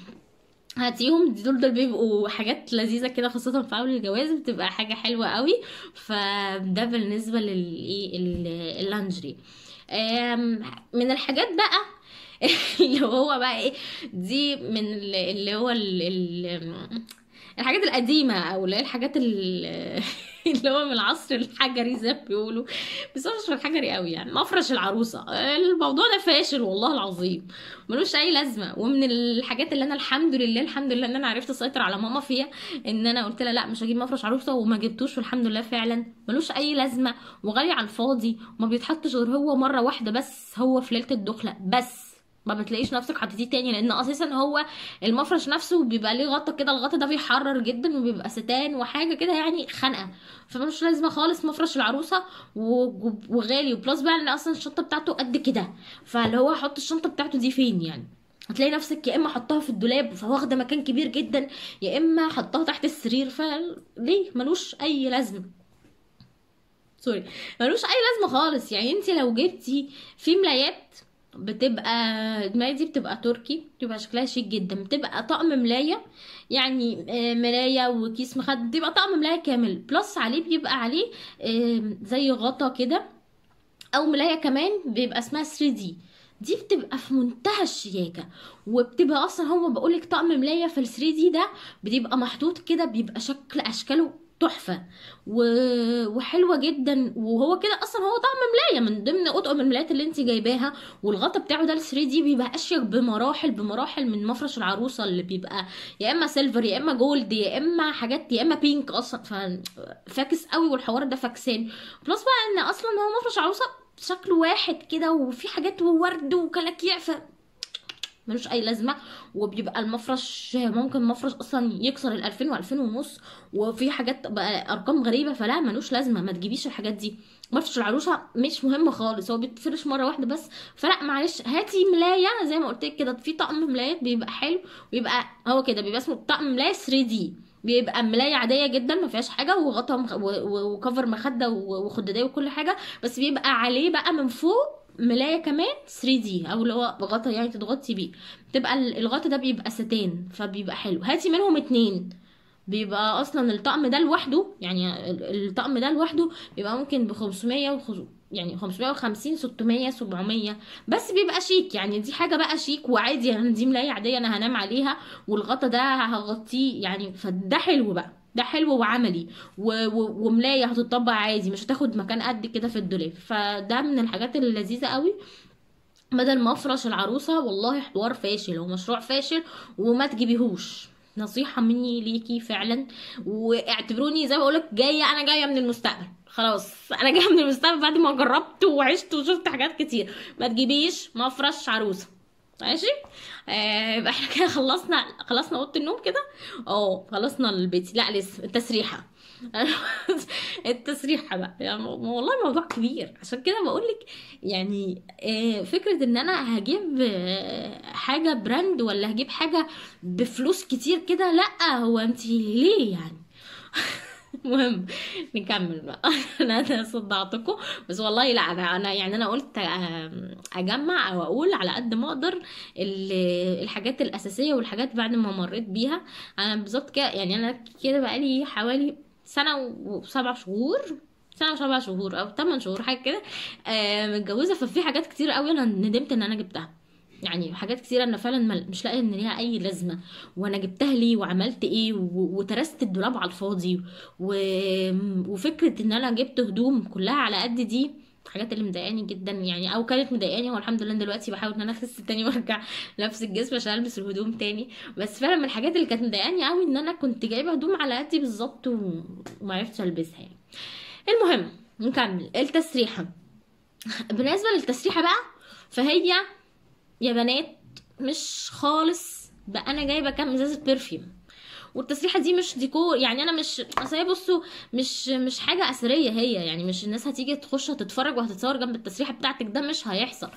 هاتيهم دول دول بيبقوا حاجات لذيذة كده، خاصة في أول الجواز بتبقى حاجة حلوة قوي. فده بالنسبة للإيه اللانجري. آم، من الحاجات بقى اللي هو بقى ايه، دي من ال- اللي هو ال- ال- الحاجات القديمة، او اللي هي الحاجات ال- اللي هو من العصر الحجري زي ما بيقولوا. بس هو مش من الحجري قوي، يعني مفرش العروسة. الموضوع ده فاشل والله العظيم، ملوش اي لازمة. ومن الحاجات اللي انا الحمد لله الحمد لله ان انا عرفت اسيطر على ماما فيها، ان انا قلت لها لا مش هجيب مفرش عروسة، وما جبتوش، والحمد لله فعلا ملوش اي لازمة، وغالي على الفاضي، وما بيتحطش غير هو مرة واحدة بس، هو في ليلة الدخلة بس، ما بتلاقيش نفسك حطيتيه تاني، لان اساسا هو المفرش نفسه بيبقى ليه غطا كده، الغطا ده بيحرر جدا، وبيبقى ستان وحاجه كده يعني خنقه. فمش لازمه خالص مفرش العروسه، و- وغالي، وبلس بقى ان اصلا الشنطه بتاعته قد كده، فاللي هو احط الشنطه بتاعته دي فين يعني؟ هتلاقي نفسك يا اما حطها في الدولاب فواخده مكان كبير جدا، يا اما حطها تحت السرير، فليه؟ ملوش اي لازمه. سوري، ملوش اي لازمه خالص. يعني انت لو جبتي في ملايات بتبقى الملاية دي بتبقى تركي، بتبقى شكلها شيك جدا، بتبقى طقم ملاية يعني، آه، مراية وكيس مخد، بتبقى طقم ملاية كامل بلس عليه بيبقى عليه آه، زي غطا كده، او ملاية كمان بيبقى اسمها ثري دي. دي بتبقى في منتهى الشياكة، وبتبقى اصلا هو بقولك طقم ملاية في الثري دي ده بيبقى محطوط كده، بيبقى شكل اشكاله تحفة و... وحلوة جدا، وهو كده اصلا هو طقم ملاية من ضمن اطقم الملايات اللي انت جايباها، والغطا بتاعه ده الثري دي بيبقى اشيك بمراحل بمراحل من مفرش العروسة اللي بيبقى يا اما سيلفر يا اما جولد يا اما حاجات يا اما بينك اصلا، ف... فاكس قوي، والحوار ده فاكسان. بلس بقى ان اصلا هو مفرش عروسة شكله واحد كده، وفي حاجات ورد وكلاكيع، ف ملوش اي لازمه. وبيبقى المفرش ممكن مفرش اصلا يكسر الالفين والفين ونص، وفي حاجات بقى ارقام غريبه، فلا ملوش لازمه، ما تجيبيش الحاجات دي. مفرش العروسه مش مهم خالص، هو بيتفرش مره واحده بس، فلا معلش هاتي ملايه زي ما قلت لك كده، في طقم ملايات بيبقى حلو، ويبقى هو كده بيبقى اسمه طقم ملايه ثري دي، بيبقى ملايه عاديه جدا ما فيهاش حاجه، وغطا مخ... و... و... وكفر مخده و... وخداديه وكل حاجه، بس بيبقى عليه بقى من فوق ملايه كمان ثري دي، او اللي هو غطا يعني تضغطي بيه، بتبقى الغطا ده بيبقى ستان، فبيبقى حلو. هاتي منهم اتنين، بيبقى اصلا الطقم ده لوحده يعني، الطقم ده لوحده بيبقى ممكن ب خمسمية وخ... يعني خمسمية وخمسين ستمية سبعمية، بس بيبقى شيك يعني، دي حاجه بقى شيك وعادي يعني، دي ملايه عاديه انا هنام عليها، والغطا ده هغطيه يعني، فده حلو بقى، ده حلو وعملي و... و... وملايه هتطبق عادي، مش هتاخد مكان قد كده في الدولاب، فده من الحاجات اللذيذه قوي. بدل مفرش العروسه والله حوار فاشل، هو مشروع فاشل وما تجيبيهوش، نصيحة مني ليكي فعلا. واعتبروني زي ما بقولك جاية، انا جاية من المستقبل، خلاص انا جاية من المستقبل بعد ما جربت وعشت وشفت حاجات كتير. ما تجيبيش مفرش عروسة، ماشي؟ آه يبقى احنا كده خلصنا خلصنا اوضه النوم كده، اه خلصنا البيت، لا لسه التسريحه. التسريحه بقى يعني والله موضوع كبير، عشان كده بقولك يعني آه فكره ان انا هجيب آه حاجه براند ولا هجيب حاجه بفلوس كتير كده، لا هو انت ليه يعني؟ المهم نكمل بقى. انا انا صدعتكم، بس والله لا انا انا يعني انا قلت اجمع او اقول على قد ما اقدر الحاجات الاساسيه والحاجات بعد ما مريت بيها. انا بالظبط كده يعني، انا كده بقالي حوالي سنه وسبع شهور، سنه وسبع شهور او ثمان شهور حاجه كده متجوزه، ففي حاجات كتير قوي انا ندمت ان انا جبتها يعني، حاجات كتير انا فعلا مش لاقيه ان ليها اي لازمه، وانا جبتها ليه وعملت ايه وترست الدولاب على الفاضي و... وفكره ان انا جبت هدوم كلها على قد دي، الحاجات اللي مضايقاني جدا يعني، او كانت مضايقاني. هو الحمد لله دلوقتي بحاول ان انا اخس تاني وارجع نفس الجسم عشان البس الهدوم تاني، بس فعلا من الحاجات اللي كانت مضايقاني قوي ان انا كنت جايبه هدوم على قدي بالظبط وما عرفتش البسها يعني. المهم نكمل التسريحه. بالنسبه للتسريحه بقى، فهي يا بنات مش خالص بقى، انا جايبه كام ازازه برفيوم، والتسريحه دي مش ديكور يعني، انا مش اصل بصوا مش مش حاجه اثريه هي يعني، مش الناس هتيجي تخش هتتفرج وهتتصور جنب التسريحه بتاعتك، ده مش هيحصل.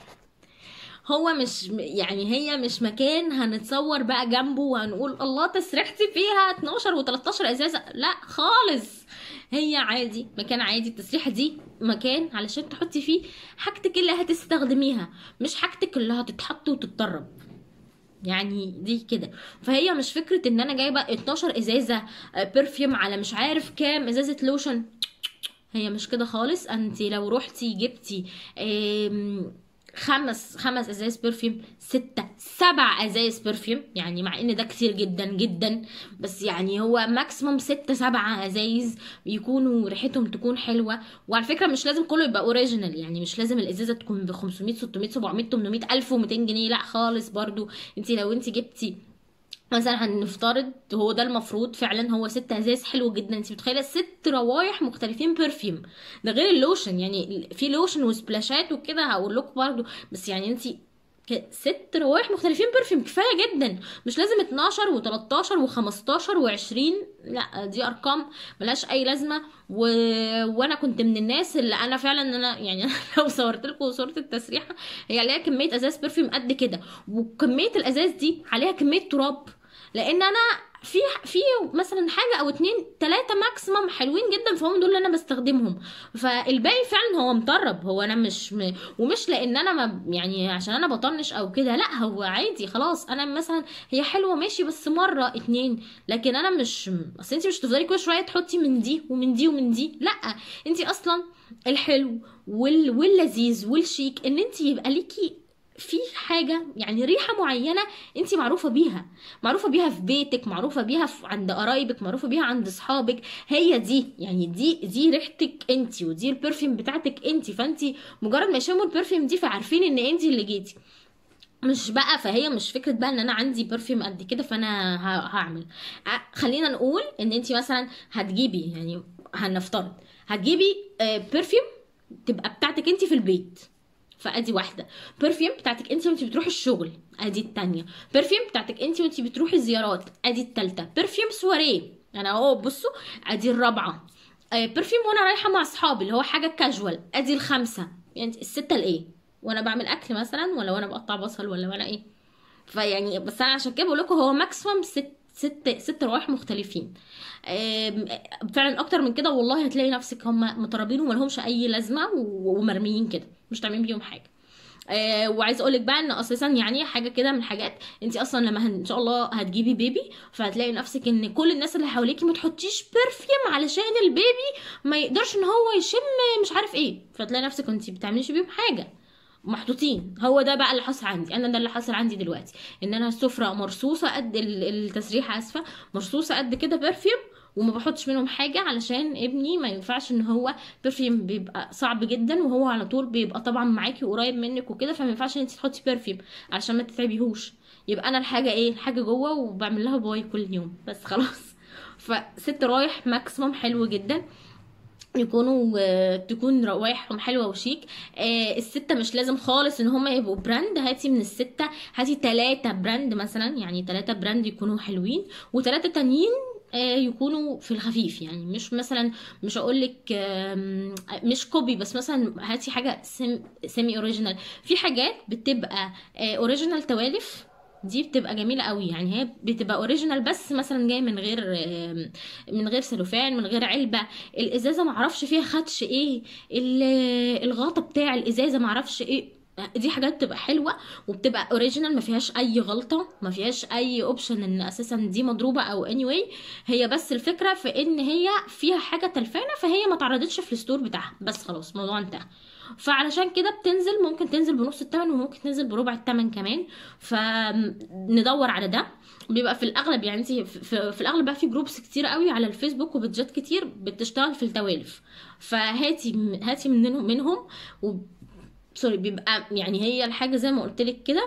هو مش يعني هي مش مكان هنتصور بقى جنبه وهنقول الله تسريحتي فيها اتناشر و13 ازازه، لا خالص. هي عادي مكان عادي، التسريحه دي مكان علشان تحطي فيه حاجتك اللي هتستخدميها، مش حاجتك اللي هتتحط وتتطرب يعني، دي كده. فهي مش فكره ان انا جايبه اتناشر ازازه برفيوم على مش عارف كام ازازه لوشن، هي مش كده خالص. انت لو روحتي جبتي خمس خمس ازايز برفيوم، ستة سبع ازايز برفيوم يعني، مع ان ده كتير جدا جدا، بس يعني هو ماكسيموم ستة سبعة ازايز يكونوا ريحتهم تكون حلوة. وعلى فكرة مش لازم كله يبقى اوريجينال يعني، مش لازم الازازة تكون ب خمسمية ستمية سبعمية تمنمية الف ومتين جنيه، لا خالص. برضو انت لو انت جبتي مثلا هنفترض هو ده المفروض فعلا هو ست ازاز حلو جدا، انت متخيله ست روايح مختلفين برفيوم، ده غير اللوشن يعني، في لوشن وسبلاشات وكده هقول لكم برضو، بس يعني انت ست روايح مختلفين برفيوم كفايه جدا، مش لازم اتناشر و13 و15 و20، لا دي ارقام ملهاش اي لازمه. و... وانا كنت من الناس اللي انا فعلا انا يعني لو صورت لكم صوره التسريحه هي عليها كميه ازاز برفيوم قد كده، وكميه الازاز دي عليها كميه تراب، لان انا في في مثلا حاجه او اتنين تلاته ماكسيمم حلوين جدا، فهم دول اللي انا بستخدمهم. فالباقي فعلا هو مطرب، هو انا مش م... ومش لان انا ما يعني عشان انا بطنش او كده، لا هو عادي خلاص. انا مثلا هي حلوه ماشي بس مره اتنين، لكن انا مش، اصل انت مش تفضلي كل شويه تحطي من دي ومن دي ومن دي، لا. انت اصلا الحلو وال... واللذيذ والشيك ان انت يبقى ليكي في حاجة يعني ريحة معينة انت معروفة بيها، معروفة بيها في بيتك، معروفة بيها في عند قرايبك، معروفة بيها عند اصحابك. هي دي يعني دي دي ريحتك انت، ودي البرفيوم بتاعتك انت. فانت مجرد ما يشموا البرفيوم دي فعارفين ان انت اللي جيتي. مش بقى، فهي مش فكرة بقى ان انا عندي برفيوم قد كده فانا ه- هعمل. ع- خلينا نقول ان انت مثلا هتجيبي، يعني هنفترض هتجيبي برفيوم تبقى بتاعتك انت في البيت، فادي واحده. برفيوم بتاعتك انت وانت بتروحي الشغل، ادي التانية. برفيوم بتاعتك انت وانت بتروحي زيارات، ادي التالتة. برفيوم سواريه انا اهو بصوا، ادي الرابعه. آه، برفيوم وانا رايحه مع اصحابي اللي هو حاجه كاجوال، ادي الخمسه. يعني السته الايه، وانا بعمل اكل مثلا، ولا وانا بقطع بصل، ولا وانا ايه. فيعني بس انا عشان كده بقول لكم هو ماكسيمم ست ست ست روايح مختلفين. آم، فعلا اكتر من كده والله هتلاقي نفسك هم مطربين وملهمش اي لازمه و- ومرميين كده مش تعملين بيهم حاجه. آه وعايز اقولك بقى ان اساسا يعني حاجه كده من الحاجات، انت اصلا لما هن ان شاء الله هتجيبي بيبي، فهتلاقي نفسك ان كل الناس اللي حواليكي ما تحطيش برفيوم علشان البيبي ما يقدرش ان هو يشم مش عارف ايه، فتلاقي نفسك انت بتعمليش بيهم حاجه محطوطين. هو ده بقى اللي حصل عندي انا، ده اللي حصل عندي دلوقتي، ان انا السفره مرصوصه قد ال- التسريحه اسفه، مرصوصه قد كده برفيوم، وما بحطش منهم حاجه علشان ابني ما ينفعش ان هو برفيوم بيبقى صعب جدا، وهو على طول بيبقى طبعا معاكي قريب منك وكده، فما ينفعش ان انت تحطي برفيوم علشان ما تتعبيهوش. يبقى انا الحاجه ايه، الحاجه جوه وبعمل لها باي كل يوم بس خلاص. فست رايح ماكسيموم حلو جدا يكونوا، آه، تكون روايحهم حلوه وشيك. آه، الستة مش لازم خالص ان هما يبقوا براند، هاتي من الستة هاتي تلاتة براند مثلا، يعني تلاتة براند يكونوا حلوين، وتلاتة تانيين آه، يكونوا في الخفيف. يعني مش مثلا، مش هقولك آم، مش كوبي، بس مثلا هاتي حاجة سيمي اوريجينال. في حاجات بتبقى اوريجينال توالف، دي بتبقى جميلة قوي. يعني هي بتبقى اوريجينال بس مثلا جاي من غير آم، من غير سلوفان، من غير علبة. الازازه معرفش فيها خدش ايه، ال- الغطا بتاع الازازه معرفش ايه. دي حاجات بتبقى حلوه وبتبقى اوريجينال، ما فيهاش اي غلطه، ما فيهاش اي اوبشن ان اساسا دي مضروبه او اني anyway. هي بس الفكره في ان هي فيها حاجه تلفانه، فهي ما تعرضتش في الستور بتاعها بس خلاص الموضوع انتهى. فعلشان كده بتنزل، ممكن تنزل بنص الثمن وممكن تنزل بربع الثمن كمان. فندور على ده. بيبقى في الاغلب يعني انت في, في, في الاغلب بقى في جروبس كتير قوي على الفيسبوك وبتجات كتير بتشتغل في التوالف، فهاتي هاتي منهم منهم و سوري بيبقى يعني هي الحاجه زي ما قلت لك كده.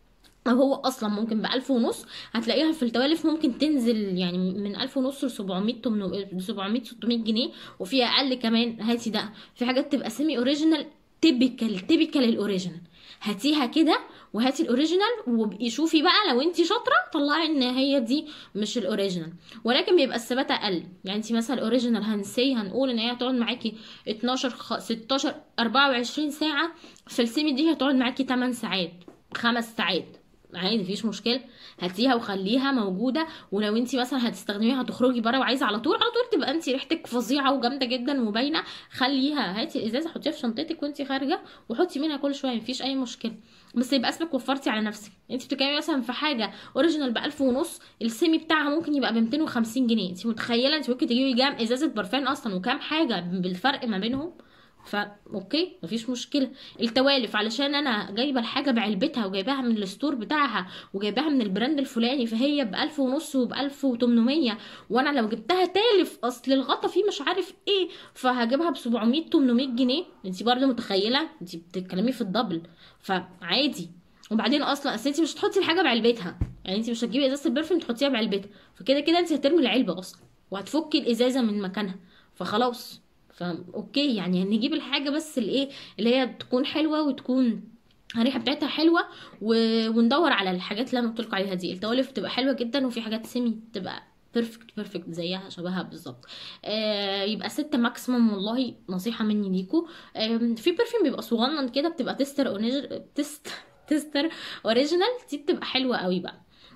هو اصلا ممكن بألف ونص هتلاقيها في التوالف ممكن تنزل يعني من ألف ونص لسبعمية تمنمية سبعمية ستمية جنيه، وفي اقل كمان. هاتي ده، في حاجات تبقى سيمي اوريجينال تيبيكال تيبيكال الاوريجينال، هاتيها كده وهاتي الاوريجينال وبقي شوفي بقى لو انت شاطره طلعي ان هي دي مش الاوريجينال. ولكن بيبقى الثبات اقل. يعني انت مثلا الاوريجينال هنسي هنقول ان هي هتقعد معاكي اتناشر خ- ستاشر اربعة وعشرين ساعه، في السيمي دي هتقعد معاكي تمن ساعات خمس ساعات عادي مفيش مشكله. هاتيها وخليها موجوده. ولو انت مثلا هتستخدميها هتخرجي بره وعايزه على طول على طول تبقى انت ريحتك فظيعه وجامده جدا وباينه، خليها. هاتي الازازه حطيها في شنطتك وانت خارجه وحطي منها كل شويه مفيش اي مشكله. بس يبقى اسمك وفرتي على نفسك. انت بتتكلمي مثلا في حاجه اوريجينال ب ألف ونص، السيمي بتاعها ممكن يبقى ب ميتين وخمسين جنيه. انت متخيله انت ممكن تجيبي جام ازازه برفان اصلا وكام حاجه بالفرق ما بينهم. فا اوكي مفيش مشكله. التوالف علشان انا جايبه الحاجه بعلبتها وجايباها من الستور بتاعها وجايباها من البراند الفلاني، فهي بألف ونص وبألف وتمنمية، وانا لو جبتها تالف اصل الغطا فيه مش عارف ايه فهجيبها بسبعمية تمنمية جنيه. انت برضه متخيله انت بتتكلمي في الدبل، فعادي. وبعدين اصلا اصل انت مش هتحطي الحاجه بعلبتها، يعني انت مش هتجيبي ازازه البرفيوم تحطيها بعلبتها، فكده كده انت هترمي العلبه اصلا وهتفكي الازازه من مكانها، فخلاص. فا اوكي يعني نجيب الحاجه بس الايه اللي هي تكون حلوه وتكون الريحه بتاعتها حلوه و... وندور على الحاجات اللي انا قلت لكم عليها دي. التوالف بتبقى حلوه جدا وفي حاجات سيمي بتبقى بيرفكت بيرفكت زيها شبهها بالظبط. آه يبقى ستة ماكسيموم والله نصيحه مني ليكوا. آه في برفيوم بيبقى صغنن كده بتبقى تستر أونيج... تست تستر اوريجينال، دي بتبقى حلوه قوي بقى.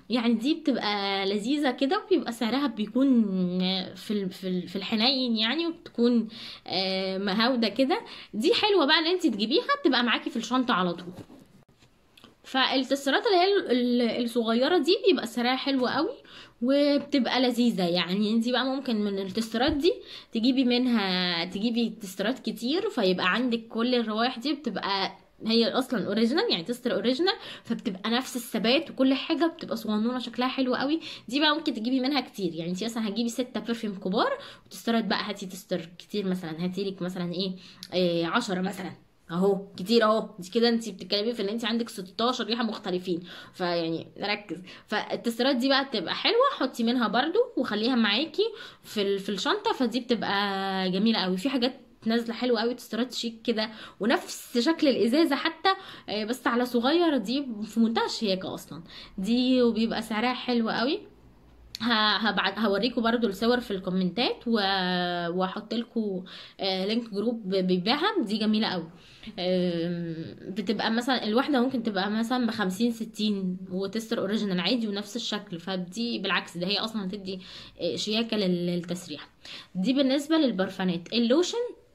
يعني دي بتبقى لذيذة كده، وبيبقى سعرها بيكون في ال- في ال- في الحنين يعني، وبتكون آه، مهاودة كده. دي حلوة بقى ان انت تجيبيها تبقى معاكي في الشنطة على طول. فالتسترات اللي هي ال- ال- الصغيرة دي بيبقى سعرها حلو قوي، وبتبقى لذيذة. يعني انت بقى ممكن من التسترات دي تجيبي منها تجيبي تسترات كتير، فيبقى عندك كل الروائح دي بتبقى هي اصلا اوريجينال، يعني تستر اوريجينال، فبتبقى نفس الثبات وكل حاجه، بتبقى صغنونه شكلها حلو قوي. دي بقى ممكن تجيبي منها كتير، يعني انت مثلا هتجيبي ستة برفيوم كبار، وتسترات بقى هاتي تستر كتير، مثلا هاتي لك مثلا ايه, إيه عشرة مثلا، اهو كتير اهو. دي كده انت بتتكلمي في ان انت عندك ستاشر ريحه مختلفين، فيعني ركز. فالتسترات دي بقى بتبقى حلوه، حطي منها برضو وخليها معاكي في ال- في الشنطه، فدي بتبقى جميله قوي. في حاجات نازله حلوه قوي، تسترات شيك كده، ونفس شكل الازازه حتى، آه، بس على صغير. دي في منتهى الشياكه اصلا دي، وبيبقى سعرها حلو قوي. ه- هبعت هوريكم برضو الصور في الكومنتات، و... وهحط لكم لينك جروب بيبيعها، دي جميله قوي. آم، بتبقى مثلا الواحده ممكن تبقى مثلا بخمسين ستين، وتستر اوريجينال عادي ونفس الشكل. فدي بالعكس، ده هي اصلا هتدي آه، شياكه لل- للتسريحه. دي بالنسبه للبرفانات. اللوشن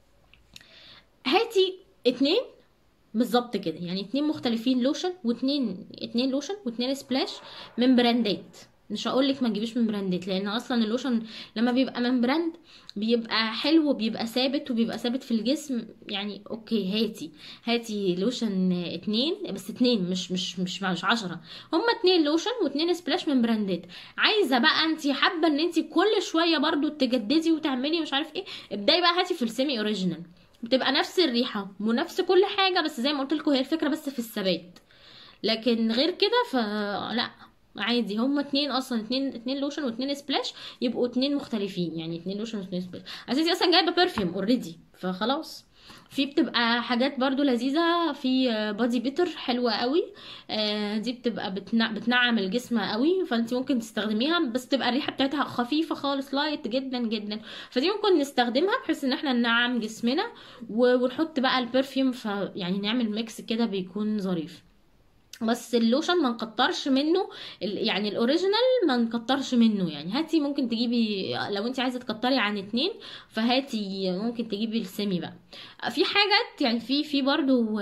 هاتي اتنين بالظبط كده، يعني اتنين مختلفين لوشن، واتنين اتنين لوشن واتنين سبلاش من براندات. مش هقولك ما تجيبيش من براندات، لان اصلا اللوشن لما بيبقى من براند بيبقى حلو، وبيبقى ثابت، وبيبقى ثابت في الجسم يعني. اوكي، هاتي هاتي لوشن اتنين بس، اتنين مش مش مش مش عشرة. هما اتنين لوشن واتنين سبلاش من براندات. عايزه بقى انت حابه ان انت كل شويه برضو تجددي وتعملي مش عارف ايه، ابداي بقى هاتي في السيمي اوريجينال، بتبقى نفس الريحه ونفس كل حاجه، بس زي ما قلت لكم هي الفكره بس في الثبات. لكن غير كده فلا، عادي. هما اتنين اصلا، اتنين اتنين لوشن واتنين سبلاش، يبقوا اتنين مختلفين، يعني اتنين لوشن واتنين سبلاش. اساسي اصلا جايبه برفيوم اوريدي، فخلاص. في بتبقى حاجات برضو لذيذة، في بادي بيتر حلوة قوي. آه، دي بتبقى بتنع... بتنعم الجسم قوي، فانت ممكن تستخدميها، بس تبقى الريحة بتاعتها خفيفة خالص، لايت جدا جدا. فدي ممكن نستخدمها بحيث ان احنا ننعم جسمنا، و- ونحط بقى البرفيوم، فيعني نعمل ميكس كده بيكون ظريف. بس اللوشن ما نكترش منه، ال- يعني الاوريجينال ما نكترش منه. يعني هاتي ممكن تجيبي، لو انت عايزه تكتري عن اتنين فهاتي ممكن تجيبي السيمي بقى. في حاجات يعني، في في برضو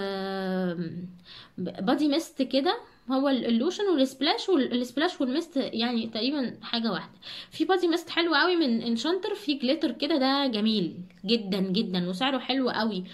بادي ميست كده. هو ال- اللوشن والسبلاش والسبلاش والميست يعني تقريبا حاجه واحده. في بادي ميست حلو قوي من انشانتر، في جليتر كده، ده جميل جدا جدا وسعره حلو قوي.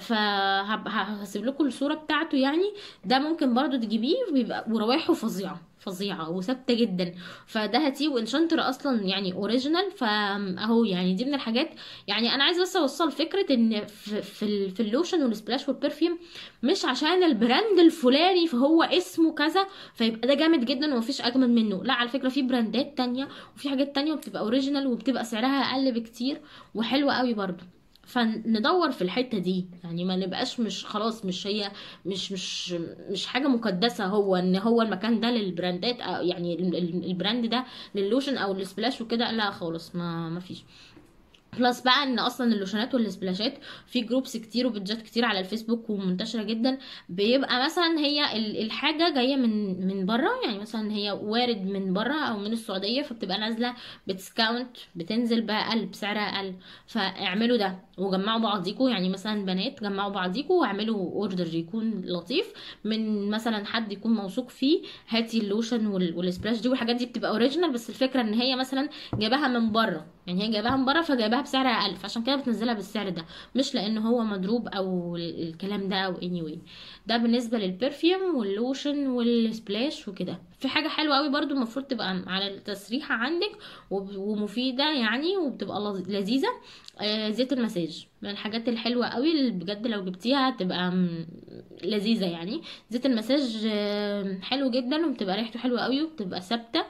فهسيب لكم الصوره بتاعته يعني. ده ممكن برضو تجيبيه، وبيبقى وروائحه فظيعه فظيعه وثابته جدا. فده هاتيه، وانشانتر اصلا يعني اوريجينال، فاهو يعني دي من الحاجات. يعني انا عايزه بس اوصل فكره ان في في, ال- في اللوشن والسبلاش والبرفيوم، مش عشان البراند الفلاني فهو اسمه كذا فيبقى ده جامد جدا ومفيش اجمل منه. لا، على فكره في براندات تانية وفي حاجات تانية وبتبقى اوريجينال وبتبقى سعرها اقل بكتير وحلوه قوي برضو. فندور في الحته دي، يعني ما نبقاش مش خلاص، مش هي مش مش مش حاجه مقدسه، هو ان هو المكان ده للبراندات، أو يعني ال- ال- البراند ده للوشن او السبلاش وكده، لا خالص، ما ما فيش. بلس بقى ان اصلا اللوشنات والسبلاشات في جروبس كتير وبيدجات كتير على الفيسبوك ومنتشره جدا. بيبقى مثلا هي ال- الحاجه جايه من من بره، يعني مثلا هي وارد من بره او من السعوديه، فبتبقى نازله بديسكاونت، بتنزل باقل بسعرها اقل. فاعملوا ده وجمعوا بعضيكوا، يعني مثلا بنات جمعوا بعضيكوا واعملوا اوردر يكون لطيف من مثلا حد يكون موثوق فيه. هاتي اللوشن وال- والسبلاش دي والحاجات دي بتبقى اوريجينال، بس الفكره ان هي مثلا جايباها من بره، يعني هي جايباها من بره فجايباها بسعر اقل، فعشان كده بتنزلها بالسعر ده، مش لان هو مضروب او ال- الكلام ده او anyway. ده بالنسبه للبرفيوم واللوشن والسبلاش وكده. في حاجه حلوه قوي برضو المفروض تبقى على التسريحه عندك، وب- ومفيده يعني، وبتبقى لذ- لذيذه. آه، زيت المساج من الحاجات الحلوه قوي اللي بجد لو جبتيها تبقى م- لذيذه يعني. زيت المساج آه، حلو جدا، وبتبقى ريحته حلوه قوي وبتبقى ثابته،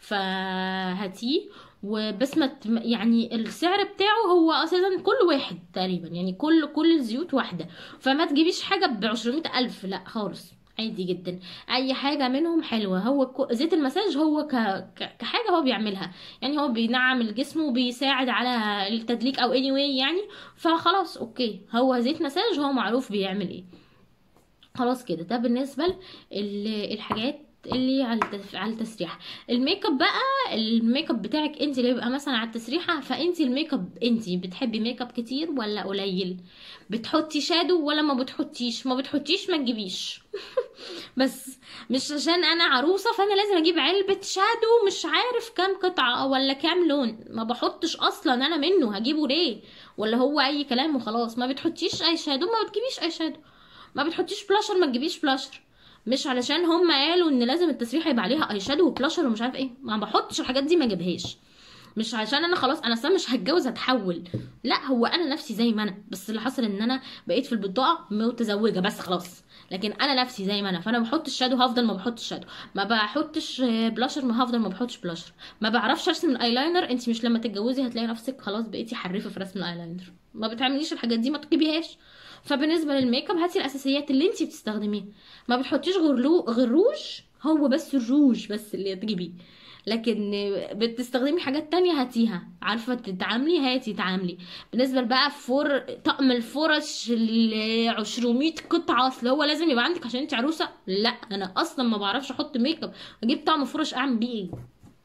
فهاتيه. وبس ما ت- يعني السعر بتاعه هو اساسا كل واحد تقريبا، يعني كل كل الزيوت واحده. فما تجيبيش حاجه بعشرمية الف، لا خالص، عادي جدا. اي حاجه منهم حلوه. هو كو- زيت المساج هو ك... ك... كحاجه هو بيعملها، يعني هو بينعم الجسم وبيساعد على التدليك او anyway يعني. فخلاص اوكي، هو زيت مساج هو معروف بيعمل ايه. خلاص كده، ده بالنسبة للحاجات اللي على التف... على التسريحه. الميك اب بقى، الميك اب بتاعك انت اللي بيبقى مثلا على التسريحه، فانت الميك اب انت بتحبي ميك اب كتير ولا قليل؟ بتحطي شادو ولا ما بتحطيش؟ ما بتحطيش ما تجيبيش. بس مش عشان انا عروسه فانا لازم اجيب علبه شادو مش عارف كام قطعه ولا كام لون، ما بحطش اصلا انا منه، هجيبه ليه؟ ولا هو اي كلام وخلاص. ما بتحطيش اي شادو ما بتجيبيش اي شادو. ما بتحطيش بلاشر ما تجيبيش بلاشر. مش علشان هم قالوا ان لازم التسريحه يبقى عليها اي شادو وبلاشر ومش عارف ايه، ما بحطش الحاجات دي، ما اجيبهاش. مش عشان انا خلاص انا اصلا مش هتجوز هتحول، لا، هو انا نفسي زي ما انا، بس اللي حصل ان انا بقيت في البضاعه متزوجه بس خلاص. لكن انا نفسي زي ما انا، فانا بحط الشادو هفضل ما بحطش شادو، ما بحطش بلاشر ما هفضل ما بحطش بلاشر، ما بعرفش ارسم الايلاينر. انت مش لما تتجوزي هتلاقي نفسك خلاص بقيتي حريفه في رسم الايلاينر، ما بتعمليش الحاجات دي، ما تجيبيهاش. فبالنسبه للميك اب هاتي الاساسيات اللي انت بتستخدميها، ما بتحطيش غير لو غير روج، هو بس الروج بس اللي تجيبيه. لكن بتستخدمي حاجات تانية هاتيها، عارفة تتعاملي هاتي تعاملي. بالنسبة بقى فور طقم الفرش ال عشرمية قطعة، اصل هو لازم يبقى عندك عشان انت عروسة، لا انا اصلا ما بعرفش احط ميك اب، اجيب طقم فرش اعمل بيه ايه؟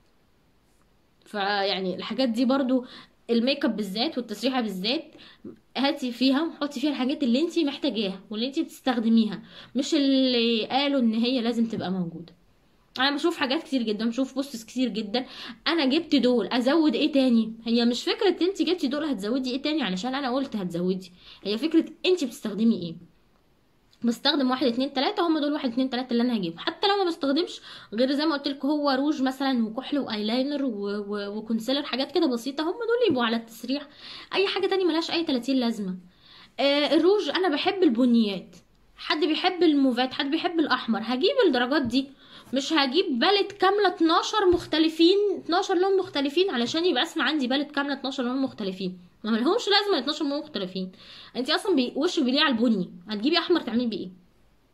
فيعني الحاجات دي برضو، الميك اب بالذات والتسريحة بالذات، هاتي فيها وحطي فيها الحاجات اللي انت محتاجاها واللي انت بتستخدميها، مش اللي قالوا ان هي لازم تبقى موجودة. انا بشوف حاجات كتير جدا، بشوف بوستس كتير جدا، انا جبت دول ازود ايه تاني؟ هي مش فكره انت جبتي دول هتزودي ايه تاني علشان انا قلت هتزودي، هي فكره انت بتستخدمي ايه. بستخدم واحد اتنين تلاته، هم دول واحد اتنين تلاته اللي انا هجيبهم، حتى لو ما بستخدمش غير زي ما قلت لكم هو روج مثلا وكحل وايلاينر و... و... وكونسيلر، حاجات كده بسيطه، هم دول يبقوا على التسريح. اي حاجه تانية ملهاش اي تلاتين لازمه. آه الروج انا بحب البنيات، حد بيحب الموفات، حد بيحب الاحمر، هجيب الدرجات دي. مش هجيب بالت كامله اتناشر مختلفين، اتناشر لون مختلفين علشان يبقى اسمع عندي بالت كامله اتناشر لون مختلفين، ما لهمش لازمه اتناشر لون مختلفين. انت اصلا بي... وشك بيليق على البني، هتجيبي احمر تعملي بيه ايه؟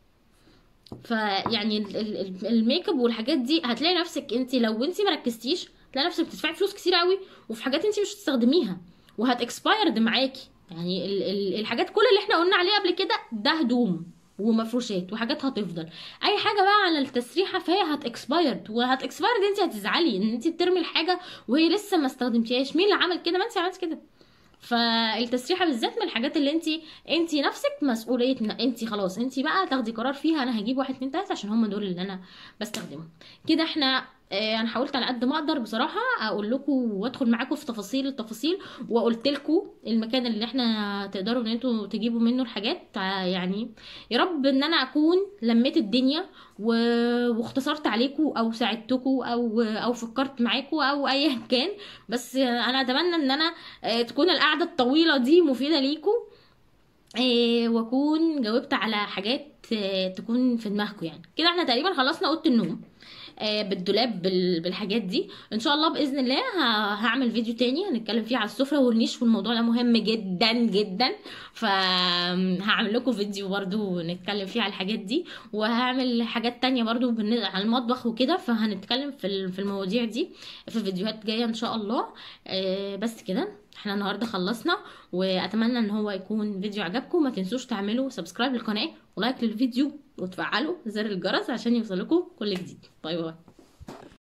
فيعني ال- ال- ال- الميك اب والحاجات دي هتلاقي نفسك انت لو انت مركزتيش تلاقي نفسك بتدفعي فلوس كتير قوي وفي حاجات انت مش هتستخدميها وهتكسبايرد معاكي. يعني ال ال الحاجات كل اللي احنا قلنا عليه قبل كده ده هدوم ومفروشات وحاجات هتفضل. اي حاجه بقى على التسريحه فهي هتكسبايرد، وهتكسبايرد انت هتزعلي ان انت بترمي الحاجه وهي لسه ما استخدمتيهاش. مين اللي عمل كده؟ ما انت عملت كده. فالتسريحه بالذات من الحاجات اللي انت انت نفسك مسؤوليه، انت خلاص انت بقى تاخدي قرار فيها، انا هجيب واحد اتنين تلاته عشان هم دول اللي انا بستخدمهم. كده احنا اه انا حاولت على قد ما اقدر بصراحه اقول لكم وادخل معاكم في تفاصيل التفاصيل، وقلت لكم المكان اللي احنا تقدروا ان انتوا تجيبوا منه الحاجات. ع- يعني يا رب ان انا اكون لميت الدنيا و... واختصرت عليكم او ساعدتكم او او فكرت معاكم او ايا كان. بس انا اتمنى ان انا آه، تكون القعدة الطويلة دي مفيدة ليكم، آه، واكون جاوبت على حاجات آه، تكون في دماغكم. يعني كده احنا تقريبا خلصنا اوضه النوم آه، بالدولاب بال- بالحاجات دي. ان شاء الله باذن الله ه- هعمل فيديو تاني هنتكلم فيه على السفره والنيش، والموضوع ده مهم جدا جدا، فهعمل لكم فيديو برضو نتكلم فيه على الحاجات دي، وهعمل حاجات تانية برضو بالن- على المطبخ وكده، فهنتكلم في ال- في المواضيع دي في فيديوهات جايه ان شاء الله. آه، بس كده احنا النهارده خلصنا، واتمنى ان هو يكون فيديو عجبكم. ما تنسوش تعملوا سبسكرايب للقناه ولايك للفيديو وتفعلوا زر الجرس عشان يوصلكم كل جديد. باي باي.